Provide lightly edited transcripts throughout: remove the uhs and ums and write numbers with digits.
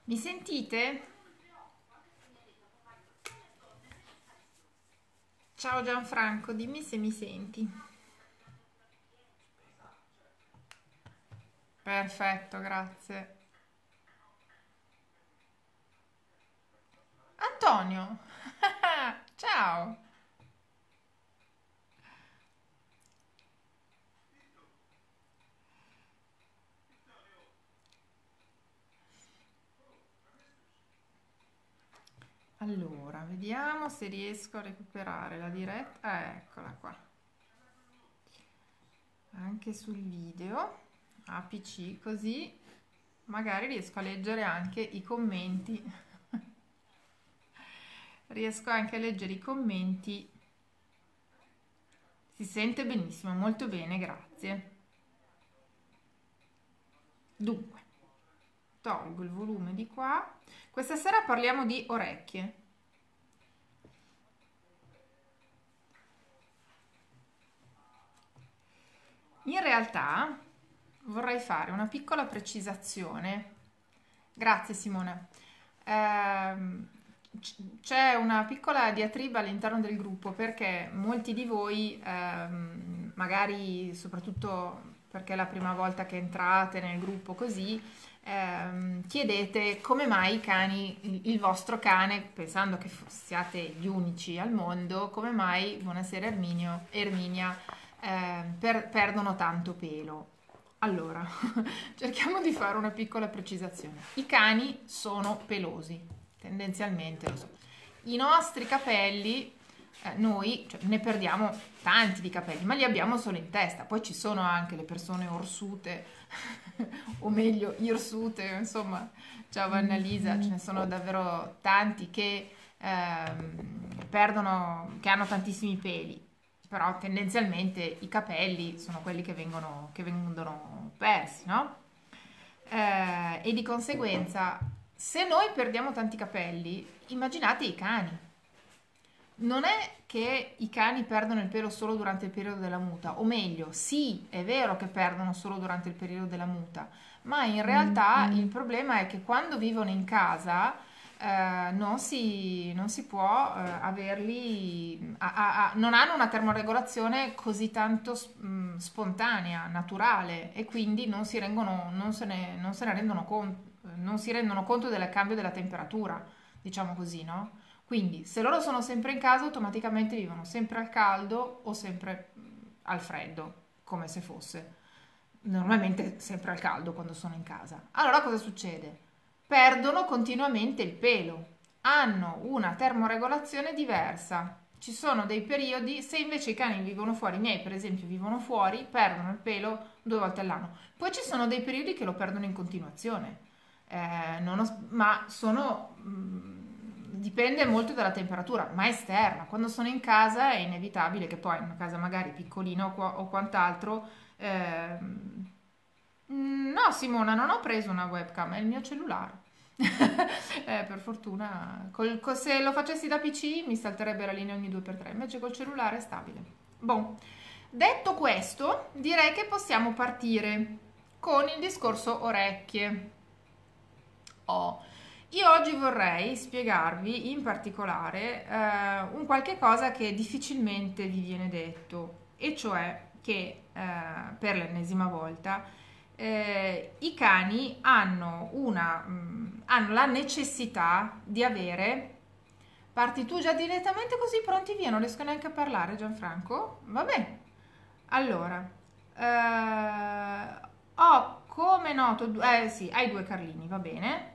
Mi sentite? Ciao Gianfranco, dimmi se mi senti. Perfetto, grazie. Antonio, ciao. Allora, vediamo se riesco a recuperare la diretta. Eccola qua, anche sul video, a PC, così magari riesco a leggere anche i commenti. Riesco anche a leggere i commenti. Si sente benissimo, molto bene, grazie. Dunque, tolgo il volume di qua. Questa sera parliamo di orecchie. In realtà vorrei fare una piccola precisazione. Grazie Simone. Ehm, C'è una piccola diatriba all'interno del gruppo perché molti di voi, magari soprattutto perché è la prima volta che entrate nel gruppo così, chiedete come mai i cani, il vostro cane, pensando che siate gli unici al mondo, come mai, buonasera Erminia, perdono tanto pelo. Allora, cerchiamo di fare una piccola precisazione. I cani sono pelosi, tendenzialmente lo so. I nostri capelli, noi cioè, ne perdiamo tanti di capelli, ma li abbiamo solo in testa. Poi ci sono anche le persone orsute, o meglio, irsute, insomma, ciao Annalisa, ce ne sono davvero tanti che perdono, che hanno tantissimi peli, però tendenzialmente i capelli sono quelli che vengono persi, no? E di conseguenza, se noi perdiamo tanti capelli, immaginate i cani. Non è che i cani perdono il pelo solo durante il periodo della muta, o meglio, sì, è vero che perdono solo durante il periodo della muta, ma in realtà il problema è che quando vivono in casa non si può averli, non hanno una termoregolazione così tanto spontanea, naturale e quindi non se ne rendono conto, non si rendono conto del cambio della temperatura, diciamo così, no? Quindi, se loro sono sempre in casa, automaticamente vivono sempre al caldo o sempre al freddo, come se fosse. Normalmente sempre al caldo quando sono in casa. Allora cosa succede? Perdono continuamente il pelo, hanno una termoregolazione diversa. Ci sono dei periodi, se invece i cani vivono fuori, i miei per esempio vivono fuori, perdono il pelo 2 volte all'anno. Poi ci sono dei periodi che lo perdono in continuazione. Ma sono dipende molto dalla temperatura, ma esterna. Quando sono in casa è inevitabile che poi in una casa magari piccolina o quant'altro. No, Simona, non ho preso una webcam, è il mio cellulare. Per fortuna, se lo facessi da PC mi salterebbe la linea ogni 2x3, invece col cellulare è stabile. Bon, detto questo, direi che possiamo partire con il discorso orecchie. Oh. Io oggi vorrei spiegarvi in particolare un qualche cosa che difficilmente vi viene detto, e cioè che per l'ennesima volta i cani hanno la necessità di avere. Parti tu già direttamente così pronti via, non riesco neanche a parlare, Gianfranco? Va bene. Allora, ho come noto, sì, hai 2 Carlini, va bene.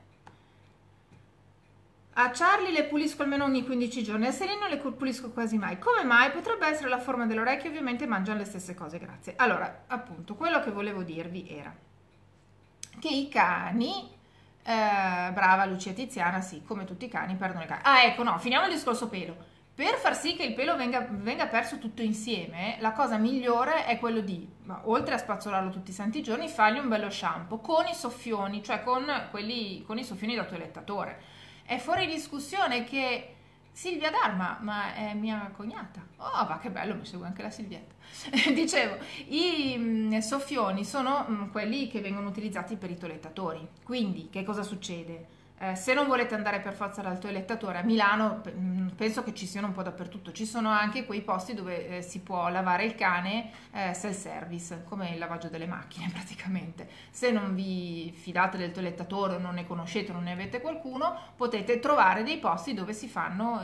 A Charlie le pulisco almeno ogni 15 giorni, a Selene non le pulisco quasi mai. Come mai? Potrebbe essere la forma dell'orecchio, ovviamente mangiano le stesse cose, grazie. Allora, appunto, quello che volevo dirvi era che i cani, brava Lucia Tiziana, sì, come tutti i cani, perdono i cani. Ah, ecco, no, finiamo il discorso pelo. Per far sì che il pelo venga perso tutto insieme, la cosa migliore è quello di, oltre a spazzolarlo tutti i santi giorni, fargli un bello shampoo con i soffioni, cioè con i soffioni da toilettatore. È fuori discussione che Silvia Dharma, ma è mia cognata. Oh, va che bello, mi segue anche la Silvietta. Dicevo, i soffioni sono quelli che vengono utilizzati per i toilettatori. Quindi, che cosa succede? Se non volete andare per forza dal toilettatore, a Milano penso che ci siano un po' dappertutto, ci sono anche quei posti dove si può lavare il cane self-service, come il lavaggio delle macchine praticamente. Se non vi fidate del toilettatore o non ne conoscete, non ne avete qualcuno, potete trovare dei posti dove si fanno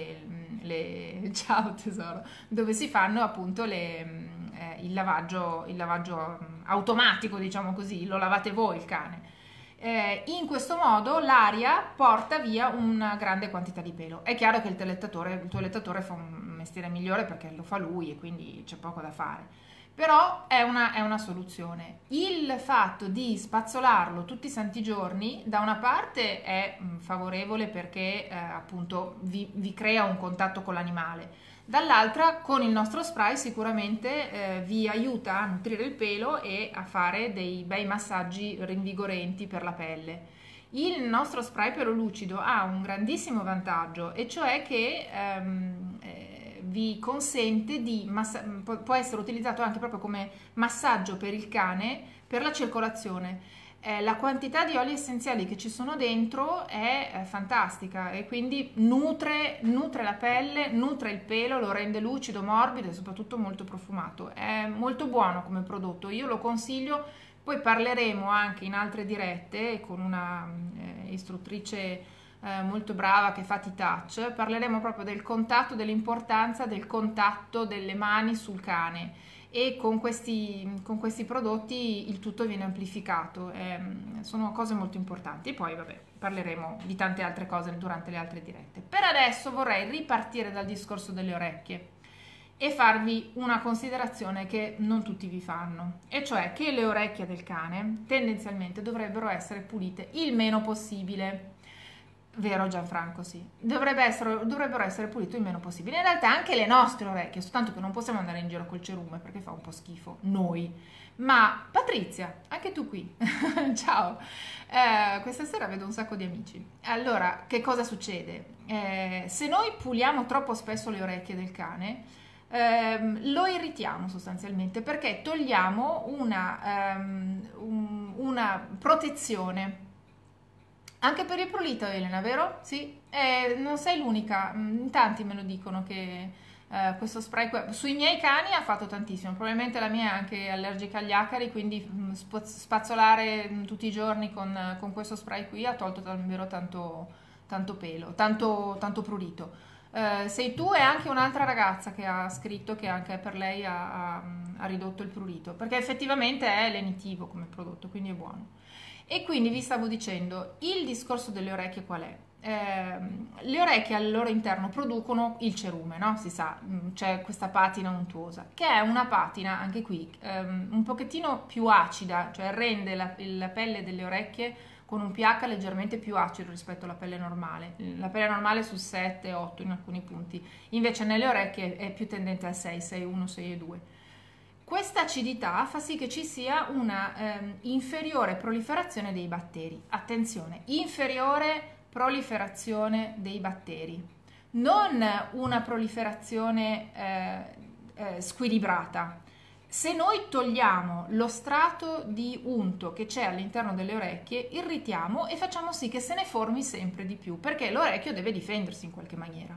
ciao tesoro, dove si fanno appunto il lavaggio automatico, diciamo così, lo lavate voi il cane. In questo modo l'aria porta via una grande quantità di pelo. È chiaro che il toilettatore fa un mestiere migliore perché lo fa lui e quindi c'è poco da fare. Però è una soluzione. Il fatto di spazzolarlo tutti i santi giorni, da una parte è favorevole perché appunto vi crea un contatto con l'animale. Dall'altra, con il nostro spray sicuramente vi aiuta a nutrire il pelo e a fare dei bei massaggi rinvigorenti per la pelle. Il nostro spray pelo lucido ha un grandissimo vantaggio, e cioè che vi consente può essere utilizzato anche proprio come massaggio per il cane, per la circolazione. La quantità di oli essenziali che ci sono dentro è fantastica, e quindi nutre la pelle, nutre il pelo, lo rende lucido, morbido e soprattutto molto profumato. È molto buono come prodotto, io lo consiglio. Poi parleremo anche in altre dirette con una istruttrice molto brava che fa T-Touch, parleremo proprio del contatto, dell'importanza del contatto delle mani sul cane, e con questi prodotti il tutto viene amplificato. Sono cose molto importanti. E poi vabbè, parleremo di tante altre cose durante le altre dirette. Per adesso vorrei ripartire dal discorso delle orecchie e farvi una considerazione che non tutti vi fanno, e cioè che le orecchie del cane tendenzialmente dovrebbero essere pulite il meno possibile. Vero Gianfranco? Sì, dovrebbero essere pulite il meno possibile. In realtà anche le nostre orecchie, soltanto che non possiamo andare in giro col cerume perché fa un po' schifo noi. Ma Patrizia, anche tu qui, ciao. Questa sera vedo un sacco di amici. Allora, che cosa succede? Se noi puliamo troppo spesso le orecchie del cane, lo irritiamo sostanzialmente, perché togliamo una protezione. Anche per il prurito, Elena, vero? Sì, non sei l'unica, in tanti me lo dicono che questo spray sui miei cani ha fatto tantissimo. Probabilmente la mia è anche allergica agli acari, quindi spazzolare tutti i giorni con questo spray qui ha tolto davvero tanto pelo, tanto prurito. Sei tu e anche un'altra ragazza che ha scritto che anche per lei ha ridotto il prurito, perché effettivamente è lenitivo come prodotto, quindi è buono. E quindi vi stavo dicendo, il discorso delle orecchie qual è? Le orecchie al loro interno producono il cerume, no? Si sa, c'è questa patina untuosa, che è una patina, anche qui, un pochettino più acida, cioè rende la pelle delle orecchie con un pH leggermente più acido rispetto alla pelle normale. La pelle normale è su 7-8 in alcuni punti, invece nelle orecchie è più tendente al 6, 6,1, 6,2. Questa acidità fa sì che ci sia una inferiore proliferazione dei batteri. Attenzione, inferiore proliferazione dei batteri, non una proliferazione squilibrata. Se noi togliamo lo strato di unto che c'è all'interno delle orecchie, irritiamo e facciamo sì che se ne formi sempre di più, perché l'orecchio deve difendersi in qualche maniera.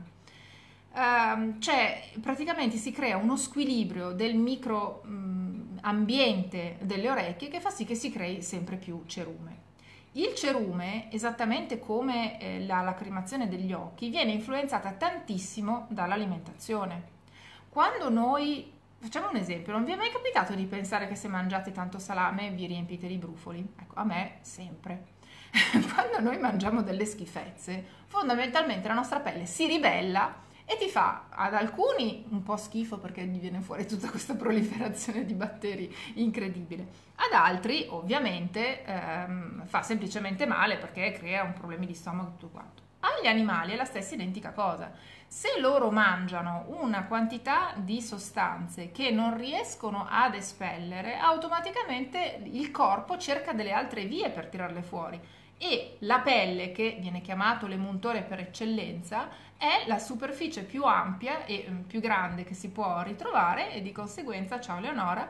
Praticamente si crea uno squilibrio del micro ambiente delle orecchie che fa sì che si crei sempre più cerume. Il cerume, esattamente come la lacrimazione degli occhi, viene influenzata tantissimo dall'alimentazione. Quando noi, facciamo un esempio, non vi è mai capitato di pensare che se mangiate tanto salame vi riempite di brufoli? Ecco, a me sempre. Quando noi mangiamo delle schifezze, fondamentalmente la nostra pelle si ribella e ti fa ad alcuni un po' schifo perché gli viene fuori tutta questa proliferazione di batteri incredibile, ad altri ovviamente fa semplicemente male perché crea un problema di stomaco e tutto quanto. Agli animali è la stessa identica cosa. Se loro mangiano una quantità di sostanze che non riescono ad espellere, automaticamente il corpo cerca delle altre vie per tirarle fuori. e la pelle, che viene chiamato l'emuntore per eccellenza, è la superficie più ampia e più grande che si può ritrovare, e di conseguenza, ciao Leonora,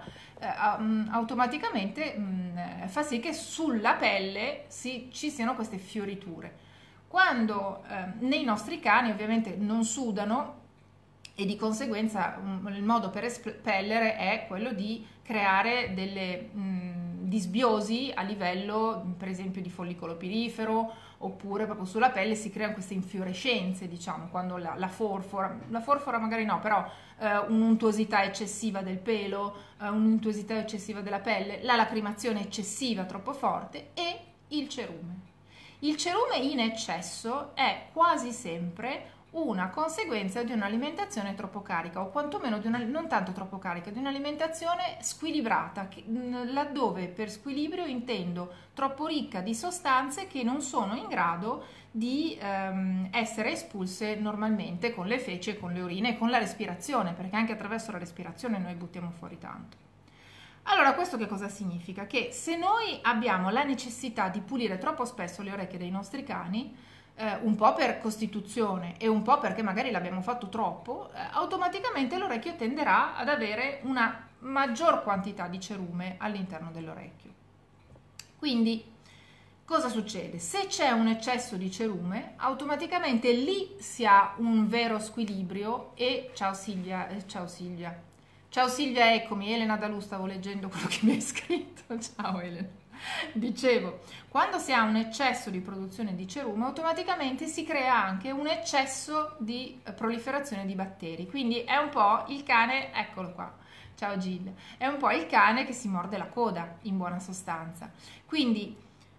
automaticamente fa sì che sulla pelle ci siano queste fioriture. Quando nei nostri cani ovviamente non sudano, e di conseguenza il modo per espellere è quello di creare delle disbiosi a livello per esempio di follicolo pilifero, oppure proprio sulla pelle si creano queste infiorescenze, diciamo, quando la forfora magari no, però un'untuosità eccessiva del pelo, un'untuosità eccessiva della pelle, la lacrimazione eccessiva troppo forte e il cerume. Il cerume in eccesso è quasi sempre una conseguenza di un'alimentazione troppo carica, o quantomeno non tanto troppo carica, di un'alimentazione squilibrata, laddove per squilibrio intendo troppo ricca di sostanze che non sono in grado di essere espulse normalmente con le feci e con le urine e con la respirazione, perché anche attraverso la respirazione noi buttiamo fuori tanto. Allora, questo che cosa significa? Che se noi abbiamo la necessità di pulire troppo spesso le orecchie dei nostri cani, un po' per costituzione e un po' perché magari l'abbiamo fatto troppo, automaticamente l'orecchio tenderà ad avere una maggior quantità di cerume all'interno dell'orecchio. Quindi, cosa succede? Se c'è un eccesso di cerume, automaticamente lì si ha un vero squilibrio e ciao Silvia, ciao Silvia. Ciao Silvia, eccomi, Elena Dalù, stavo leggendo quello che mi hai scritto. Ciao Elena. Dicevo, quando si ha un eccesso di produzione di cerume, automaticamente si crea anche un eccesso di proliferazione di batteri. Quindi è un po' il cane, eccolo qua, ciao Gil, è un po' il cane che si morde la coda, in buona sostanza. Quindi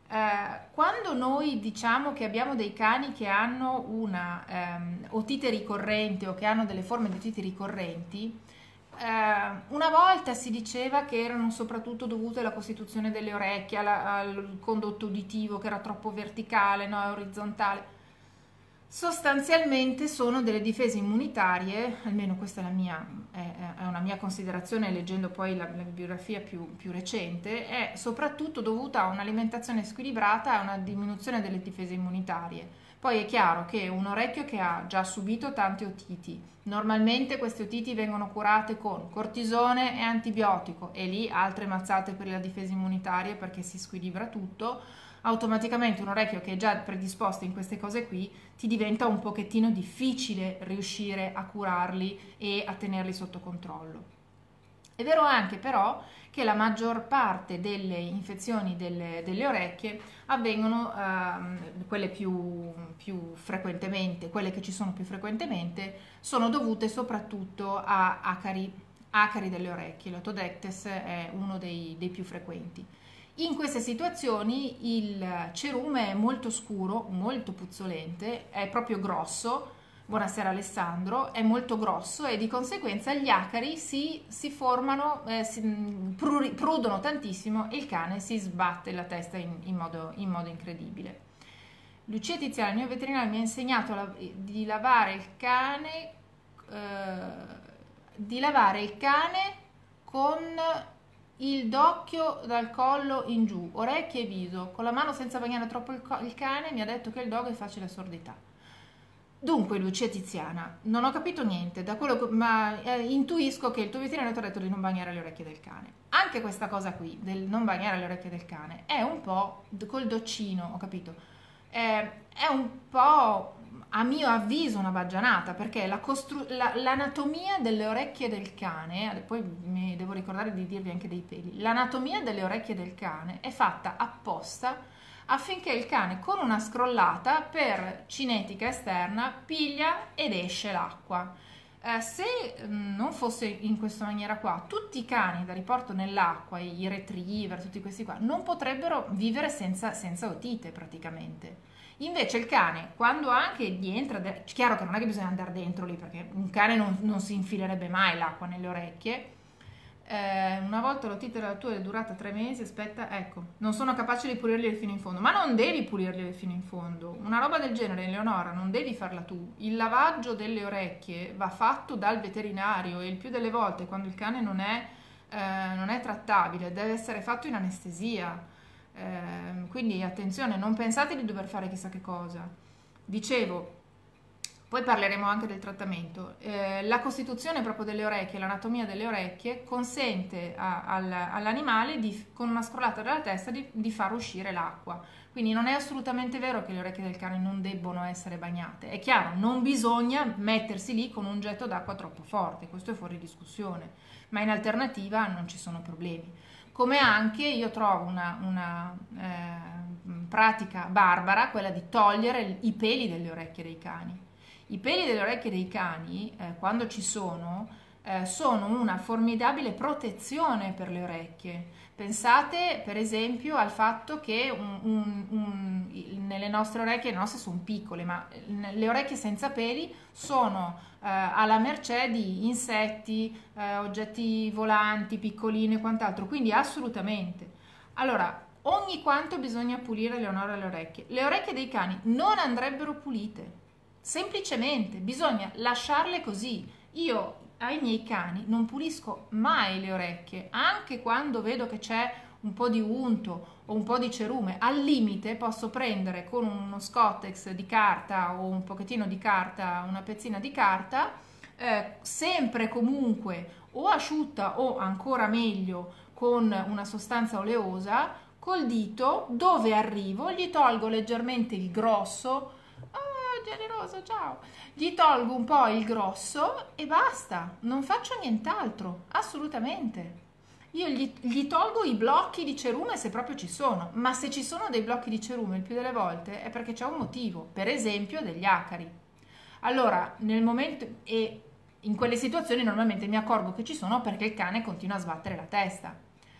quando noi diciamo che abbiamo dei cani che hanno una otite ricorrente o che hanno delle forme di otite ricorrenti, una volta si diceva che erano soprattutto dovute alla costituzione delle orecchie, al condotto uditivo che era troppo verticale, no, orizzontale. Sostanzialmente sono delle difese immunitarie, almeno questa è una mia considerazione leggendo poi la bibliografia più recente, è soprattutto dovuta a un'alimentazione squilibrata e a una diminuzione delle difese immunitarie. Poi è chiaro che un orecchio che ha già subito tante otiti, normalmente queste otiti vengono curate con cortisone e antibiotico, e lì altre mazzate per la difesa immunitaria perché si squilibra tutto. Automaticamente un orecchio che è già predisposto in queste cose qui ti diventa un pochettino difficile riuscire a curarli e a tenerli sotto controllo. È vero anche però che la maggior parte delle infezioni delle orecchie avvengono, quelle più frequentemente, quelle che ci sono più frequentemente, sono dovute soprattutto a acari delle orecchie. L'otodectes è uno dei più frequenti. In queste situazioni il cerume è molto scuro, molto puzzolente, è proprio grosso. Buonasera Alessandro, è molto grosso e di conseguenza gli acari si formano, prudono tantissimo e il cane si sbatte la testa in modo incredibile. Lucia Tiziana, il mio veterinario mi ha insegnato di lavare il cane con il d'occhio dal collo in giù, orecchie e viso, con la mano senza bagnare troppo il cane. Mi ha detto che il dog è facile sordità. Dunque, Lucia Tiziana, non ho capito niente, ma intuisco che il tuo veterinario ti ha detto di non bagnare le orecchie del cane. Anche questa cosa qui, del non bagnare le orecchie del cane, è un po' col doccino, ho capito, è un po', a mio avviso, una baggianata, perché l'anatomia delle orecchie del cane, poi mi devo ricordare di dirvi anche dei peli, l'anatomia delle orecchie del cane è fatta apposta affinché il cane con una scrollata per cinetica esterna piglia ed esce l'acqua. Se non fosse in questa maniera qua, tutti i cani da riporto nell'acqua, i retriever, tutti questi qua, non potrebbero vivere senza otite praticamente. Invece il cane, quando anche gli entra, chiaro che non è che bisogna andare dentro lì, perché un cane non si infilerebbe mai l'acqua nelle orecchie. Una volta l'otite della tua è durata 3 mesi, aspetta, ecco, non sono capace di pulirli fino in fondo. Ma non devi pulirli fino in fondo, una roba del genere, Eleonora, non devi farla tu. Il lavaggio delle orecchie va fatto dal veterinario e il più delle volte quando il cane non è trattabile deve essere fatto in anestesia. Quindi attenzione, non pensate di dover fare chissà che cosa. Dicevo, poi parleremo anche del trattamento. La costituzione proprio delle orecchie, l'anatomia delle orecchie consente all'animale con una scrollata della testa di far uscire l'acqua. Quindi non è assolutamente vero che le orecchie del cane non debbono essere bagnate. È chiaro, non bisogna mettersi lì con un getto d'acqua troppo forte, questo è fuori discussione, ma in alternativa non ci sono problemi. Come anche io trovo una pratica barbara quella di togliere i peli delle orecchie dei cani. I peli delle orecchie dei cani, quando ci sono una formidabile protezione per le orecchie. Pensate per esempio al fatto che nelle nostre orecchie, le nostre sono piccole, ma le orecchie senza peli sono alla mercé di insetti, oggetti volanti, piccolini e quant'altro, quindi assolutamente. Allora, ogni quanto bisogna pulire le orecchie. Le orecchie dei cani non andrebbero pulite, semplicemente bisogna lasciarle così. Io ai miei cani non pulisco mai le orecchie, anche quando vedo che c'è un po' di unto o un po' di cerume. Al limite posso prendere con uno Scottex di carta o un pochettino di carta, una pezzina di carta, sempre comunque o asciutta o ancora meglio con una sostanza oleosa, col dito dove arrivo gli tolgo leggermente il grosso. Generoso, ciao. Gli tolgo un po' il grosso e basta, non faccio nient'altro, assolutamente. Io gli tolgo i blocchi di cerume se proprio ci sono, ma se ci sono dei blocchi di cerume il più delle volte è perché c'è un motivo, per esempio degli acari. Allora, nel momento e in quelle situazioni normalmente mi accorgo che ci sono perché il cane continua a sbattere la testa.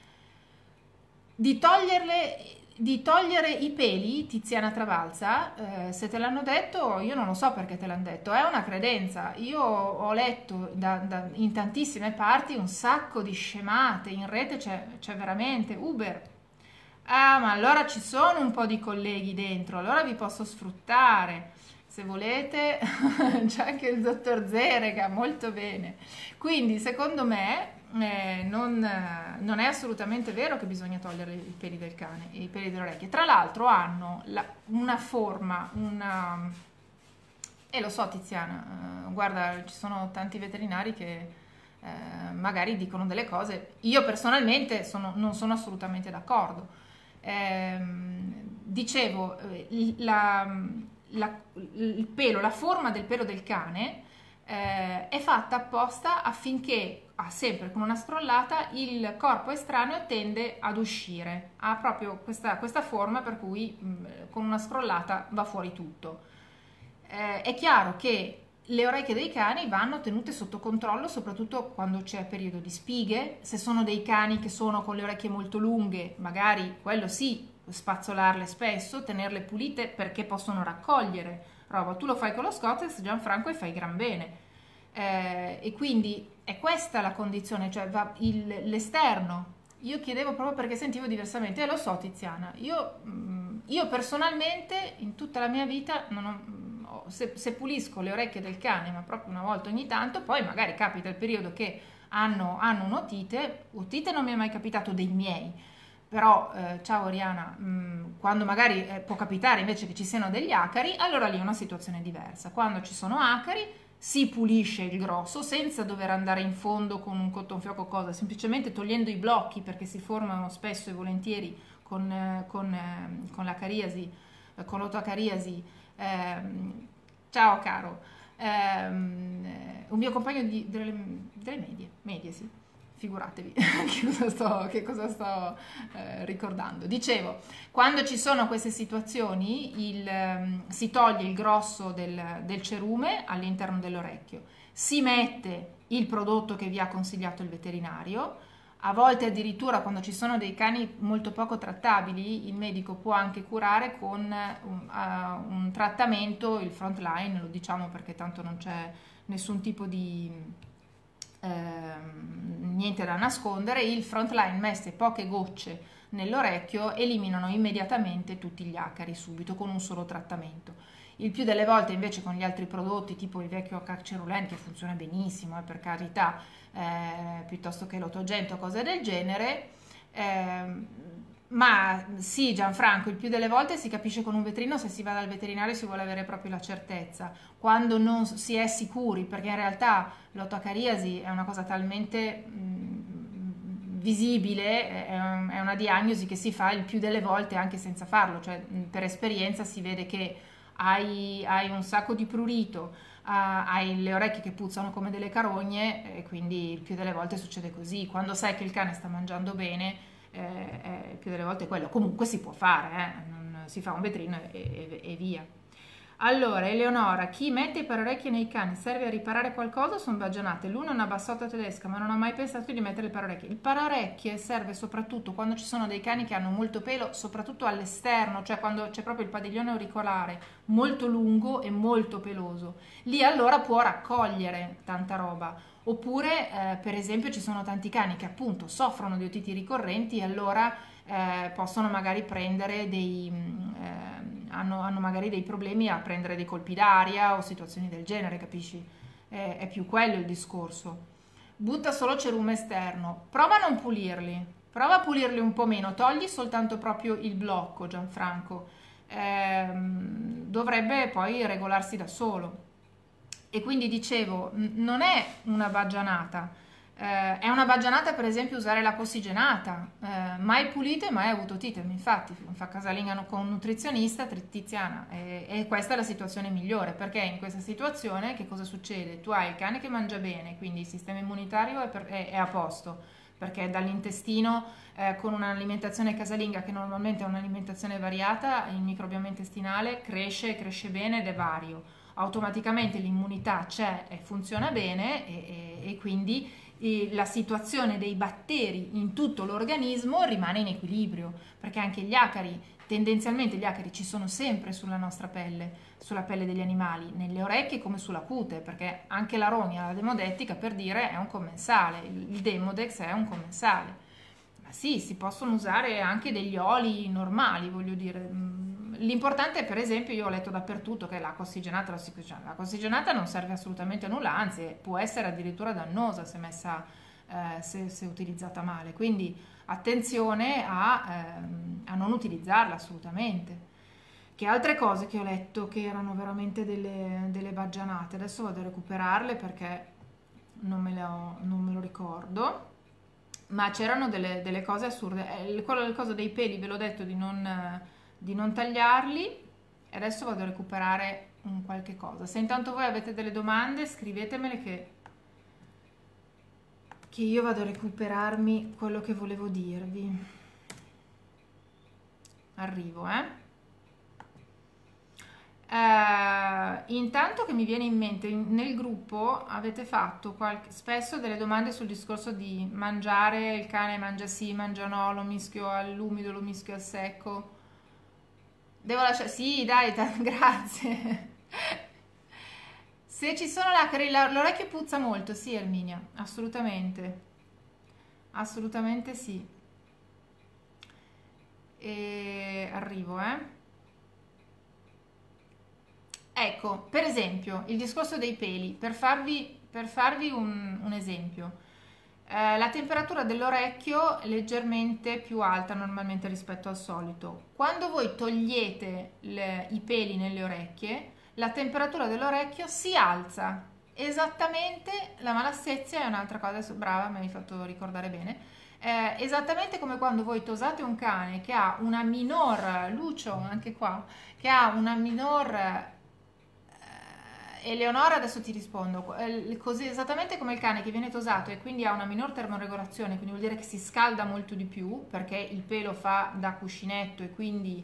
Di togliere i peli, Tiziana Travalza, se te l'hanno detto, io non lo so perché te l'hanno detto, è una credenza. Io ho letto in tantissime parti un sacco di scemate, in rete c'è veramente Uber. Ah, ma allora ci sono un po' di colleghi dentro, allora vi posso sfruttare. Se volete, c'è anche il dottor Zerega, molto bene. Quindi, secondo me, non è assolutamente vero che bisogna togliere i peli del cane e i peli delle orecchie. Tra l'altro hanno una forma, e lo so Tiziana, guarda, ci sono tanti veterinari che magari dicono delle cose. Io personalmente non sono assolutamente d'accordo. Dicevo, il pelo, la forma del pelo del cane è fatta apposta affinché sempre con una scrollata il corpo estraneo tende ad uscire, ha proprio questa forma per cui con una scrollata va fuori tutto. È chiaro che le orecchie dei cani vanno tenute sotto controllo, soprattutto quando c'è periodo di spighe. Se sono dei cani che sono con le orecchie molto lunghe, magari quello sì, spazzolarle spesso, tenerle pulite perché possono raccogliere roba. Tu lo fai con lo Scottex, Gianfranco, e fai gran bene. E quindi è questa la condizione, cioè l'esterno. Io chiedevo proprio perché sentivo diversamente, e lo so Tiziana, io personalmente in tutta la mia vita se pulisco le orecchie del cane, ma proprio una volta ogni tanto, poi magari capita il periodo che hanno un'otite non mi è mai capitato dei miei, però ciao Oriana, quando magari può capitare invece che ci siano degli acari, allora lì è una situazione diversa. Quando ci sono acari si pulisce il grosso senza dover andare in fondo con un cottonfioc o cosa, semplicemente togliendo i blocchi perché si formano spesso e volentieri con la cariasi, con l'otocariasi. Ciao caro, un mio compagno delle medie sì, figuratevi che cosa sto ricordando. Dicevo, quando ci sono queste situazioni si toglie il grosso del cerume all'interno dell'orecchio, si mette il prodotto che vi ha consigliato il veterinario. A volte addirittura quando ci sono dei cani molto poco trattabili, il medico può anche curare con un trattamento, il frontline, lo diciamo perché tanto non c'è nessun tipo di niente da nascondere. Il frontline messe poche gocce nell'orecchio eliminano immediatamente tutti gli acari subito con un solo trattamento. Il più delle volte invece con gli altri prodotti tipo il vecchio Cacerulen, che funziona benissimo per carità, piuttosto che l'Otogento o cose del genere, Ma sì, Gianfranco, il più delle volte si capisce con un veterino se si va dal veterinario e si vuole avere proprio la certezza. Quando non si è sicuri, perché in realtà l'otocariasi è una cosa talmente visibile, è una diagnosi che si fa il più delle volte anche senza farlo, cioè per esperienza si vede che hai un sacco di prurito, hai le orecchie che puzzano come delle carogne e quindi il più delle volte succede così. Quando sai che il cane sta mangiando bene, più delle volte è quello. Comunque si può fare, si fa un vetrino e via. Allora, Eleonora, chi mette i paraorecchie nei cani serve a riparare qualcosa o sono baggianate? L'uno è una bassota tedesca, ma non ho mai pensato di mettere il paraorecchie. Il paraorecchie serve soprattutto quando ci sono dei cani che hanno molto pelo, soprattutto all'esterno, cioè quando c'è proprio il padiglione auricolare molto lungo e molto peloso. Lì allora può raccogliere tanta roba. Oppure, per esempio, ci sono tanti cani che appunto soffrono di otiti ricorrenti e allora possono magari prendere hanno magari dei problemi a prendere dei colpi d'aria o situazioni del genere, capisci? È più quello il discorso. Butta solo cerume esterno, prova a non pulirli, prova a pulirli un po' meno, togli soltanto proprio il blocco, Gianfranco. Dovrebbe poi regolarsi da solo. E quindi dicevo, non è una baggianata, è una baggianata per esempio usare l'acqua ossigenata, mai pulito e mai avuto titemi, infatti fa casalinga con un nutrizionista, Tiziana, e questa è la situazione migliore, perché in questa situazione che cosa succede? Tu hai il cane che mangia bene, quindi il sistema immunitario è a posto, perché dall'intestino con un'alimentazione casalinga che normalmente è un'alimentazione variata, il microbioma intestinale cresce bene ed è vario, automaticamente l'immunità c'è e funziona bene e quindi la situazione dei batteri in tutto l'organismo rimane in equilibrio, perché anche gli acari, tendenzialmente gli acari ci sono sempre sulla nostra pelle, sulla pelle degli animali, nelle orecchie come sulla cute, perché anche la rogna, la demodettica per dire è un commensale, il Demodex è un commensale. Ma sì, si possono usare anche degli oli normali, voglio dire. L'importante è, per esempio, io ho letto dappertutto che l'acqua ossigenata, l'acqua ossigenata non serve assolutamente a nulla, anzi può essere addirittura dannosa se messa, se utilizzata male. Quindi attenzione a non utilizzarla assolutamente. Che altre cose che ho letto che erano veramente delle baggianate? Adesso vado a recuperarle perché non me lo ricordo, ma c'erano delle cose assurde. Il coso dei peli, ve l'ho detto di non tagliarli e adesso vado a recuperare un qualche cosa. Se intanto voi avete delle domande, scrivetemele che io vado a recuperarmi quello che volevo dirvi. Arrivo, eh? Intanto che mi viene in mente, nel gruppo avete fatto spesso delle domande sul discorso di mangiare, il cane mangia sì, mangia no, lo mischio all'umido, lo mischio al secco. Devo lasciare... Sì, dai, grazie. Se ci sono lacri, l'orecchio puzza molto, sì, Erminia, assolutamente. Assolutamente sì. E arrivo, eh. Ecco, per esempio, il discorso dei peli, per farvi un esempio. La temperatura dell'orecchio è leggermente più alta normalmente rispetto al solito. Quando voi togliete i peli nelle orecchie, la temperatura dell'orecchio si alza. Esattamente, la malassezia è un'altra cosa, adesso brava, mi hai fatto ricordare bene. Esattamente come quando voi tosate un cane che ha una minor, Lucio, anche qua, che ha una minor Eleonora, adesso ti rispondo. Così, esattamente come il cane che viene tosato e quindi ha una minor termoregolazione, quindi vuol dire che si scalda molto di più perché il pelo fa da cuscinetto e quindi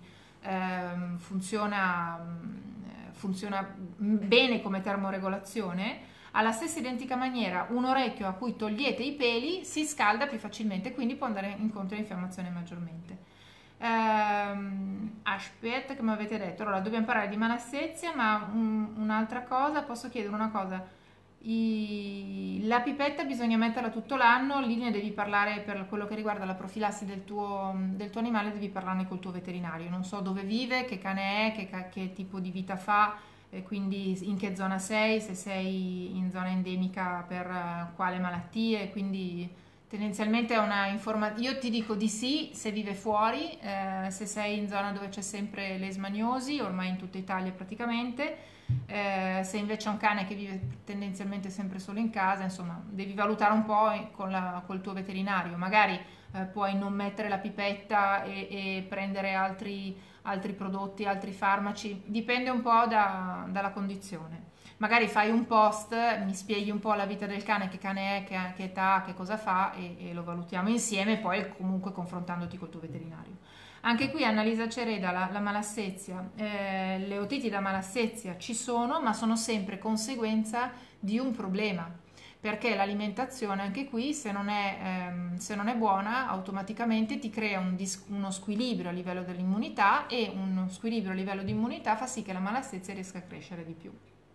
funziona bene come termoregolazione. Alla stessa identica maniera, un orecchio a cui togliete i peli si scalda più facilmente, quindi può andare incontro all'infiammazione maggiormente. Aspetta che mi avete detto, allora dobbiamo parlare di malassezia, ma un'altra cosa, posso chiedere una cosa? La pipetta bisogna metterla tutto l'anno, lì ne devi parlare per quello che riguarda la profilassi del tuo animale, devi parlarne col tuo veterinario. Non so dove vive, che cane è, che tipo di vita fa, e quindi in che zona sei, se sei in zona endemica per quale malattie, quindi Tendenzialmente è una informazione, io ti dico di sì se vive fuori, se sei in zona dove c'è sempre lesmaniosi, ormai in tutta Italia praticamente, se invece è un cane che vive tendenzialmente sempre solo in casa, insomma, devi valutare un po' col tuo veterinario, magari puoi non mettere la pipetta e prendere altri prodotti, altri farmaci, dipende un po' dalla condizione. Magari fai un post, mi spieghi un po' la vita del cane, che cane è, che età, che cosa fa e lo valutiamo insieme, poi comunque confrontandoti col tuo veterinario. Anche qui Annalisa Cereda, la malassezia, le otiti da malassezia ci sono, ma sono sempre conseguenza di un problema, perché l'alimentazione anche qui se non è buona automaticamente ti crea uno squilibrio a livello dell'immunità e uno squilibrio a livello di immunità fa sì che la malassezia riesca a crescere di più.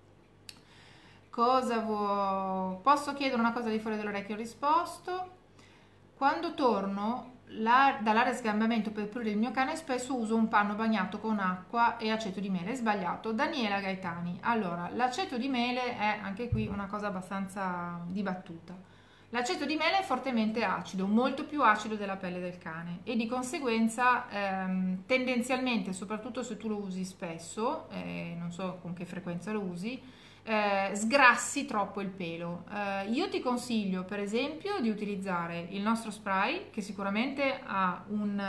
Posso chiedere una cosa di fuori dell'orecchio? Ho risposto. Quando torno dall'area sgambamento per pulire il mio cane spesso uso un panno bagnato con acqua e aceto di mele. È sbagliato. Daniela Gaetani. Allora, l'aceto di mele è anche qui una cosa abbastanza dibattuta. L'aceto di mele è fortemente acido, molto più acido della pelle del cane e di conseguenza tendenzialmente, soprattutto se tu lo usi spesso, non so con che frequenza lo usi, sgrassi troppo il pelo. Io ti consiglio per esempio di utilizzare il nostro spray che sicuramente ha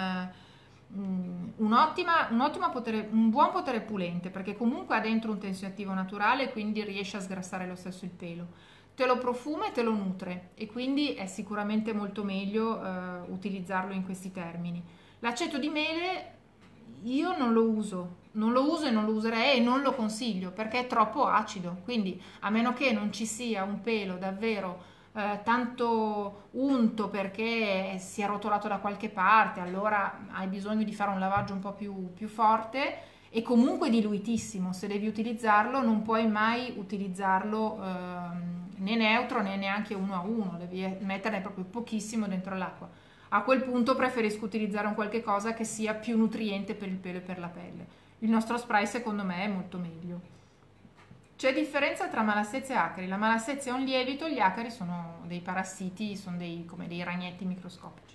un buon potere pulente perché comunque ha dentro un tensioattivo naturale e quindi riesce a sgrassare lo stesso il pelo. Te lo profuma e te lo nutre e quindi è sicuramente molto meglio utilizzarlo in questi termini. L'aceto di mele io non lo uso e non lo userei e non lo consiglio perché è troppo acido, quindi a meno che non ci sia un pelo davvero tanto unto perché si è rotolato da qualche parte, allora hai bisogno di fare un lavaggio un po' più forte e comunque diluitissimo. Se devi utilizzarlo non puoi mai utilizzarlo né neutro né neanche uno a uno, devi metterne proprio pochissimo dentro l'acqua. A quel punto preferisco utilizzare un qualche cosa che sia più nutriente per il pelo e per la pelle. Il nostro spray secondo me è molto meglio. C'è differenza tra malassezia e acari. La malassezia è un lievito, gli acari sono dei parassiti, sono come dei ragnetti microscopici.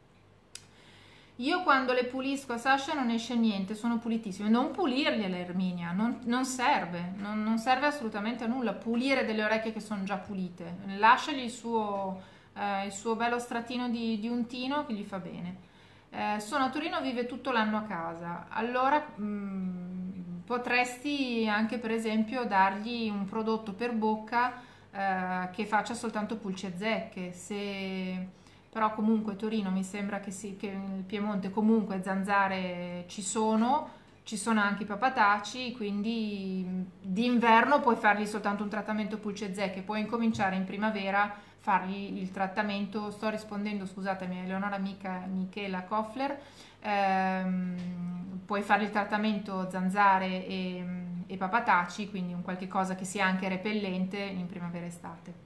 Io quando le pulisco a Sasha non esce niente, sono pulitissime. Non pulirgliele, Erminia, non serve, non serve assolutamente a nulla. Pulire delle orecchie che sono già pulite. Lasciagli il suo bello stratino di untino che gli fa bene. Sono a Torino, vive tutto l'anno a casa. Allora potresti anche per esempio dargli un prodotto per bocca che faccia soltanto pulci e zecche. Però comunque Torino mi sembra che il Piemonte comunque zanzare ci sono anche i papataci, quindi d'inverno puoi fargli soltanto un trattamento pulci e zecche, puoi incominciare in primavera fargli il trattamento. Sto rispondendo, scusatemi, a Eleonora Michela Koffler. Puoi fare il trattamento zanzare e papataci, quindi un qualche cosa che sia anche repellente in primavera e estate.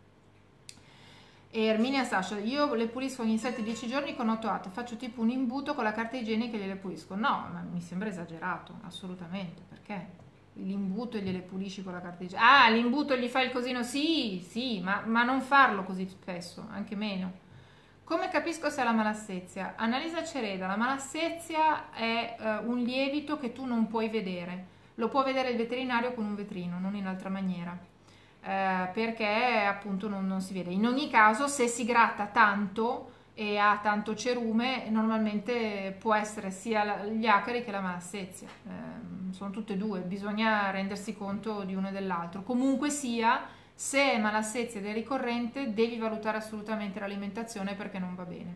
E Erminia Sasha, io le pulisco ogni 7-10 giorni con 8 ato, faccio tipo un imbuto con la carta igienica e gliele pulisco. No, ma mi sembra esagerato, assolutamente, perché l'imbuto gliele pulisci con la carta igienica. Ah, l'imbuto gli fai il cosino? Sì, ma non farlo così spesso, anche meno. Come capisco se è la malassezia? Annalisa Cereda, la malassezia è un lievito che tu non puoi vedere, lo può vedere il veterinario con un vetrino, non in altra maniera, perché appunto non si vede. In ogni caso, se si gratta tanto e ha tanto cerume, normalmente può essere sia gli acari che la malassezia, sono tutte e due, bisogna rendersi conto di uno e dell'altro. Comunque sia, se è malassezia ed è ricorrente, devi valutare assolutamente l'alimentazione perché non va bene.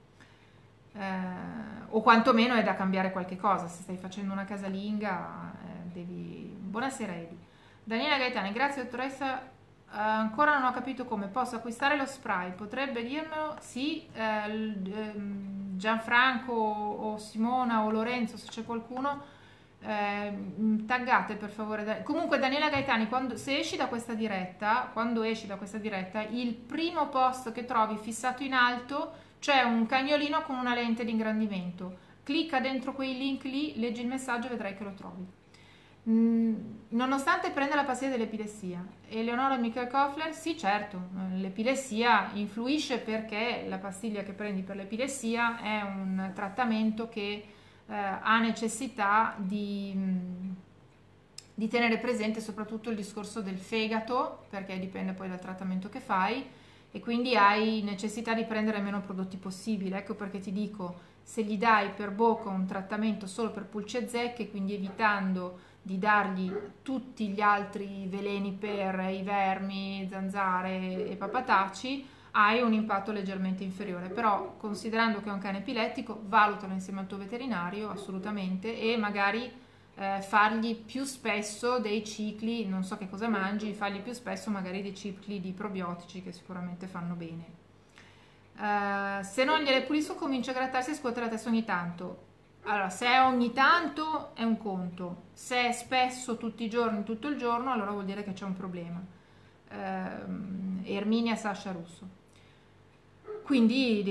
O quantomeno è da cambiare qualche cosa. Se stai facendo una casalinga, devi. Buonasera, Edi. Daniela Gaetani, grazie dottoressa. Ancora non ho capito come posso acquistare lo spray. Potrebbe dirmelo? Sì, Gianfranco o Simona o Lorenzo, se c'è qualcuno. Taggate per favore. Comunque Daniela Gaetani, quando esci da questa diretta, il primo post che trovi fissato in alto c'è un cagnolino con una lente di ingrandimento. Clicca dentro quei link lì, leggi il messaggio e vedrai che lo trovi. Nonostante prenda la pastiglia dell'epilessia. Eleonora Michael Kofler, sì certo, l'epilessia influisce perché la pastiglia che prendi per l'epilessia è un trattamento che ha necessità di tenere presente soprattutto il discorso del fegato, perché dipende poi dal trattamento che fai e quindi hai necessità di prendere meno prodotti possibile. Ecco perché ti dico, se gli dai per bocca un trattamento solo per pulci e zecche, quindi evitando di dargli tutti gli altri veleni per i vermi, zanzare e papataci, hai un impatto leggermente inferiore. Però considerando che è un cane epilettico, valutalo insieme al tuo veterinario assolutamente e magari fargli più spesso dei cicli, non so che cosa mangi, fargli più spesso magari dei cicli di probiotici che sicuramente fanno bene. Se non gliele pulisco comincia a grattarsi e scuotere la testa ogni tanto. Allora, se è ogni tanto è un conto, se è spesso tutti i giorni, tutto il giorno, allora vuol dire che c'è un problema. Erminia Sasha Russo. Quindi